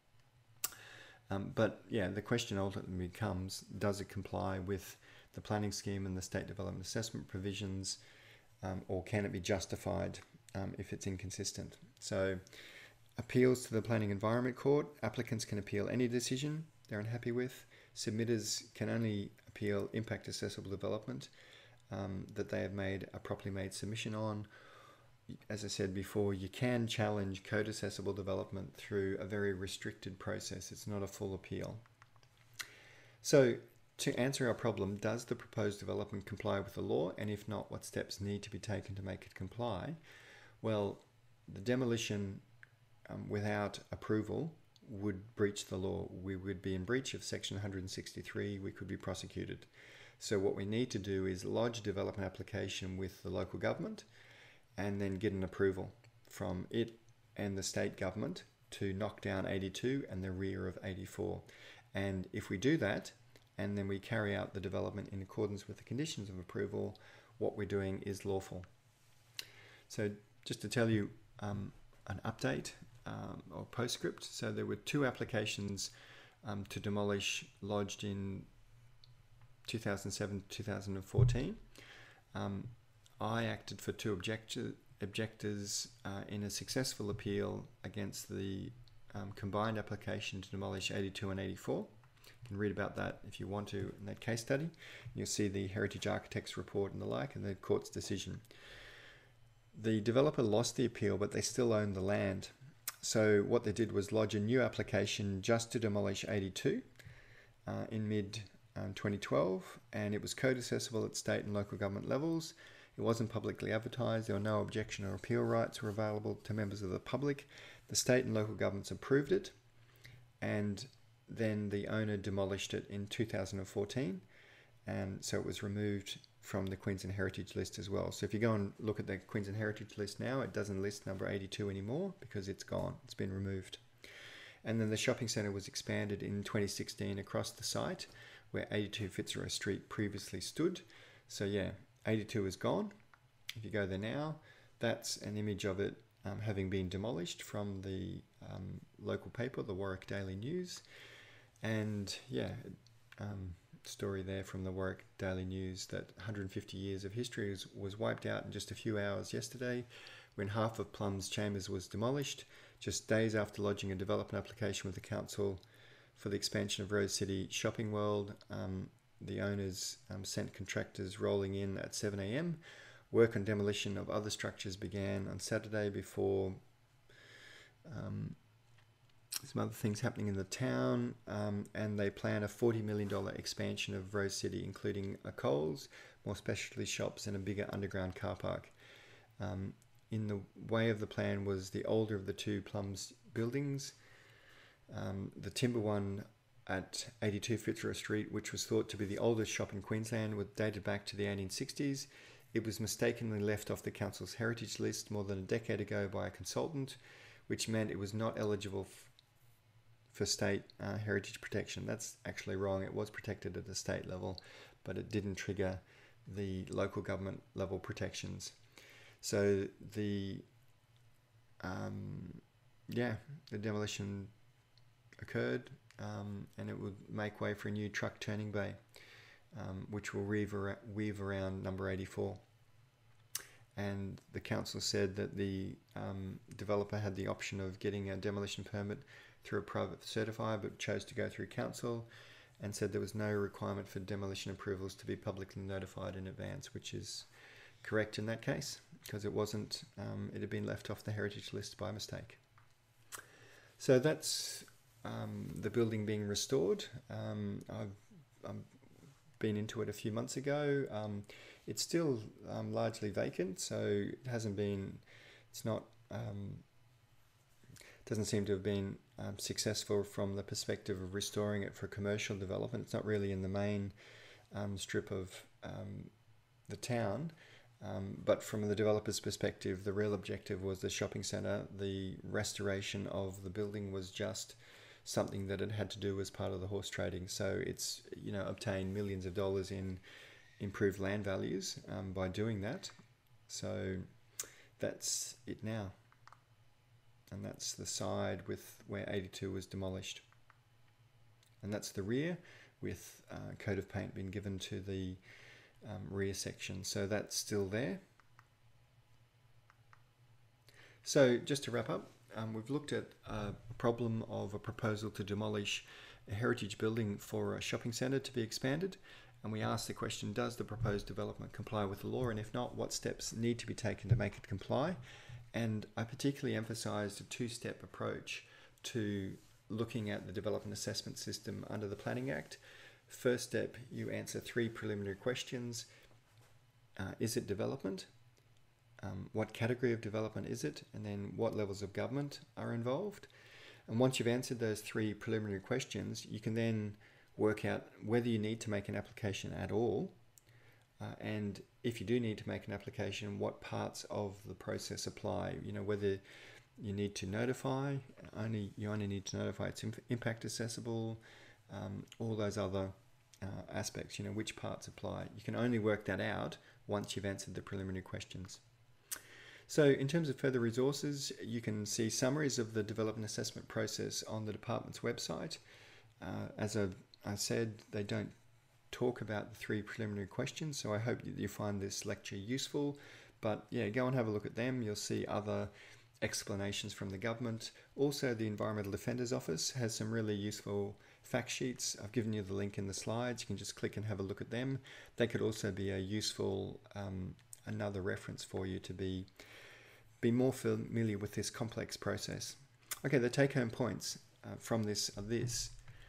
But yeah, the question ultimately becomes, does it comply with the planning scheme and the state development assessment provisions, or can it be justified if it's inconsistent? So appeals to the Planning Environment Court, applicants can appeal any decision they're unhappy with. Submitters can only appeal impact accessible development that they have made a properly made submission on. As I said before, you can challenge code accessible development through a very restricted process. It's not a full appeal. So to answer our problem, does the proposed development comply with the law? And if not, what steps need to be taken to make it comply? Well, the demolition without approval would breach the law. We would be in breach of section 163. We could be prosecuted. So what we need to do is lodge a development application with the local government, and then get an approval from it and the state government to knock down 82 and the rear of 84. And if we do that, and then we carry out the development in accordance with the conditions of approval, what we're doing is lawful. So just to tell you an update or postscript. So there were 2 applications to demolish lodged in 2007-2014. I acted for 2 objectors in a successful appeal against the combined application to demolish 82 and 84 You can read about that if you want to in that case study. You'll see the Heritage Architects report and the like, and the court's decision. The developer lost the appeal, but they still own the land. So what they did was lodge a new application just to demolish 82 in mid-2012, and it was code accessible at state and local government levels. It wasn't publicly advertised. There were no objection or appeal rights were available to members of the public. The state and local governments approved it, and then the owner demolished it in 2014, and so it was removed from the Queensland Heritage List as well. So if you go and look at the Queensland Heritage List now, it doesn't list number 82 anymore because it's gone. It's been removed. And then the shopping centre was expanded in 2016 across the site where 82 Fitzroy Street previously stood. So yeah, 82 is gone. If you go there now, that's an image of it having been demolished from the local paper, the Warwick Daily News. And yeah, story there from the Warwick Daily News that 150 years of history was wiped out in just a few hours yesterday when half of Plum's Chambers was demolished, just days after lodging a development application with the council for the expansion of Rose City Shopping World. The owners sent contractors rolling in at 7 a.m. Work on demolition of other structures began on Saturday before some other things happening in the town, and they plan a $40 million expansion of Rose City, including a Coles, more specialty shops, and a bigger underground car park. In the way of the plan was the older of the two Plums buildings, the timber one at 82 Fitzroy Street, which was thought to be the oldest shop in Queensland, was dated back to the 1860s. It was mistakenly left off the council's heritage list more than a decade ago by a consultant, which meant it was not eligible for state heritage protection. That's actually wrong. It was protected at the state level, but it didn't trigger the local government level protections. So the demolition occurred, and it would make way for a new truck turning bay, which will weave around number 84. And the council said that the developer had the option of getting a demolition permit through a private certifier, but chose to go through council, and said there was no requirement for demolition approvals to be publicly notified in advance, which is correct in that case, because it wasn't, it had been left off the heritage list by mistake. So that's the building being restored. I've been into it a few months ago. It's still largely vacant, so it hasn't been, it's not, doesn't seem to have been successful from the perspective of restoring it for commercial development. It's not really in the main strip of the town, but from the developer's perspective, the real objective was the shopping centre. The restoration of the building was just something that it had to do as part of the horse trading. So it's, obtained millions of dollars in improved land values by doing that. So that's it now. And that's the side with where 82 was demolished. And that's the rear with coat of paint being given to the rear section. So that's still there. So just to wrap up, we've looked at a problem of a proposal to demolish a heritage building for a shopping centre to be expanded. And we asked the question, does the proposed development comply with the law? And if not, what steps need to be taken to make it comply? And I particularly emphasised a two-step approach to looking at the development assessment system under the Planning Act. First step, you answer 3 preliminary questions. Is it development? What category of development is it? And then what levels of government are involved? And once you've answered those 3 preliminary questions, you can then work out whether you need to make an application at all. And if you do need to make an application, what parts of the process apply? Whether you need to notify, you only need to notify it's impact accessible, all those other aspects, which parts apply. You can only work that out once you've answered the preliminary questions. So in terms of further resources, you can see summaries of the development assessment process on the department's website. As I said, they don't talk about the 3 preliminary questions, so I hope that you find this lecture useful. But yeah, go and have a look at them. You'll see other explanations from the government. Also, the Environmental Defenders Office has some really useful fact sheets. I've given you the link in the slides. You can just click and have a look at them. They could also be a useful another reference for you to be more familiar with this complex process. Okay, the take-home points from this are this.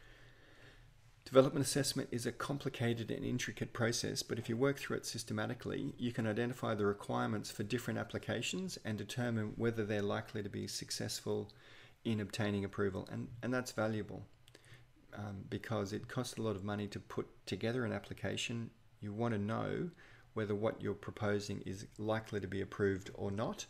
Development assessment is a complicated and intricate process, but if you work through it systematically, you can identify the requirements for different applications and determine whether they're likely to be successful in obtaining approval. And that's valuable because it costs a lot of money to put together an application. You want to know whether what you're proposing is likely to be approved or not,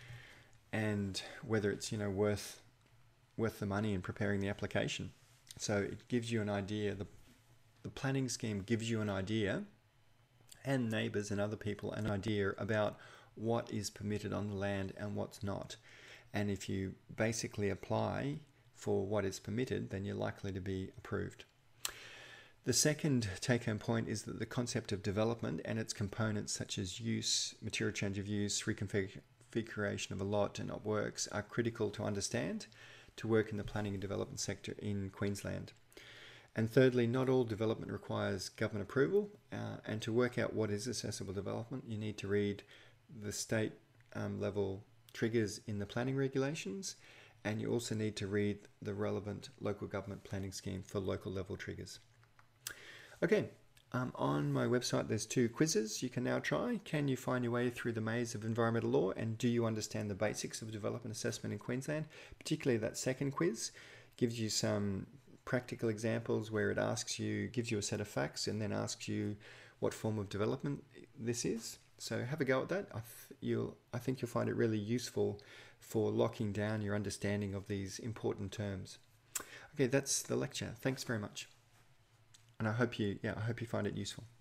and whether it's worth the money in preparing the application. So it gives you an idea, the planning scheme gives you an idea, and neighbours and other people an idea about what is permitted on the land and what's not. And if you basically apply for what is permitted, then you're likely to be approved. The second take-home point is that the concept of development and its components such as use, material change of use, reconfiguration of a lot and works are critical to understand to work in the planning and development sector in Queensland. And thirdly, not all development requires government approval, and to work out what is accessible development, you need to read the state level triggers in the planning regulations, and you also need to read the relevant local government planning scheme for local level triggers. Okay, on my website there's 2 quizzes you can now try. Can you find your way through the maze of environmental law, and do you understand the basics of development assessment in Queensland? Particularly that second quiz gives you some practical examples where it gives you a set of facts and then asks you what form of development this is. So have a go at that. I think you'll find it really useful for locking down your understanding of these important terms. Okay, that's the lecture. Thanks very much. And I hope you find it useful.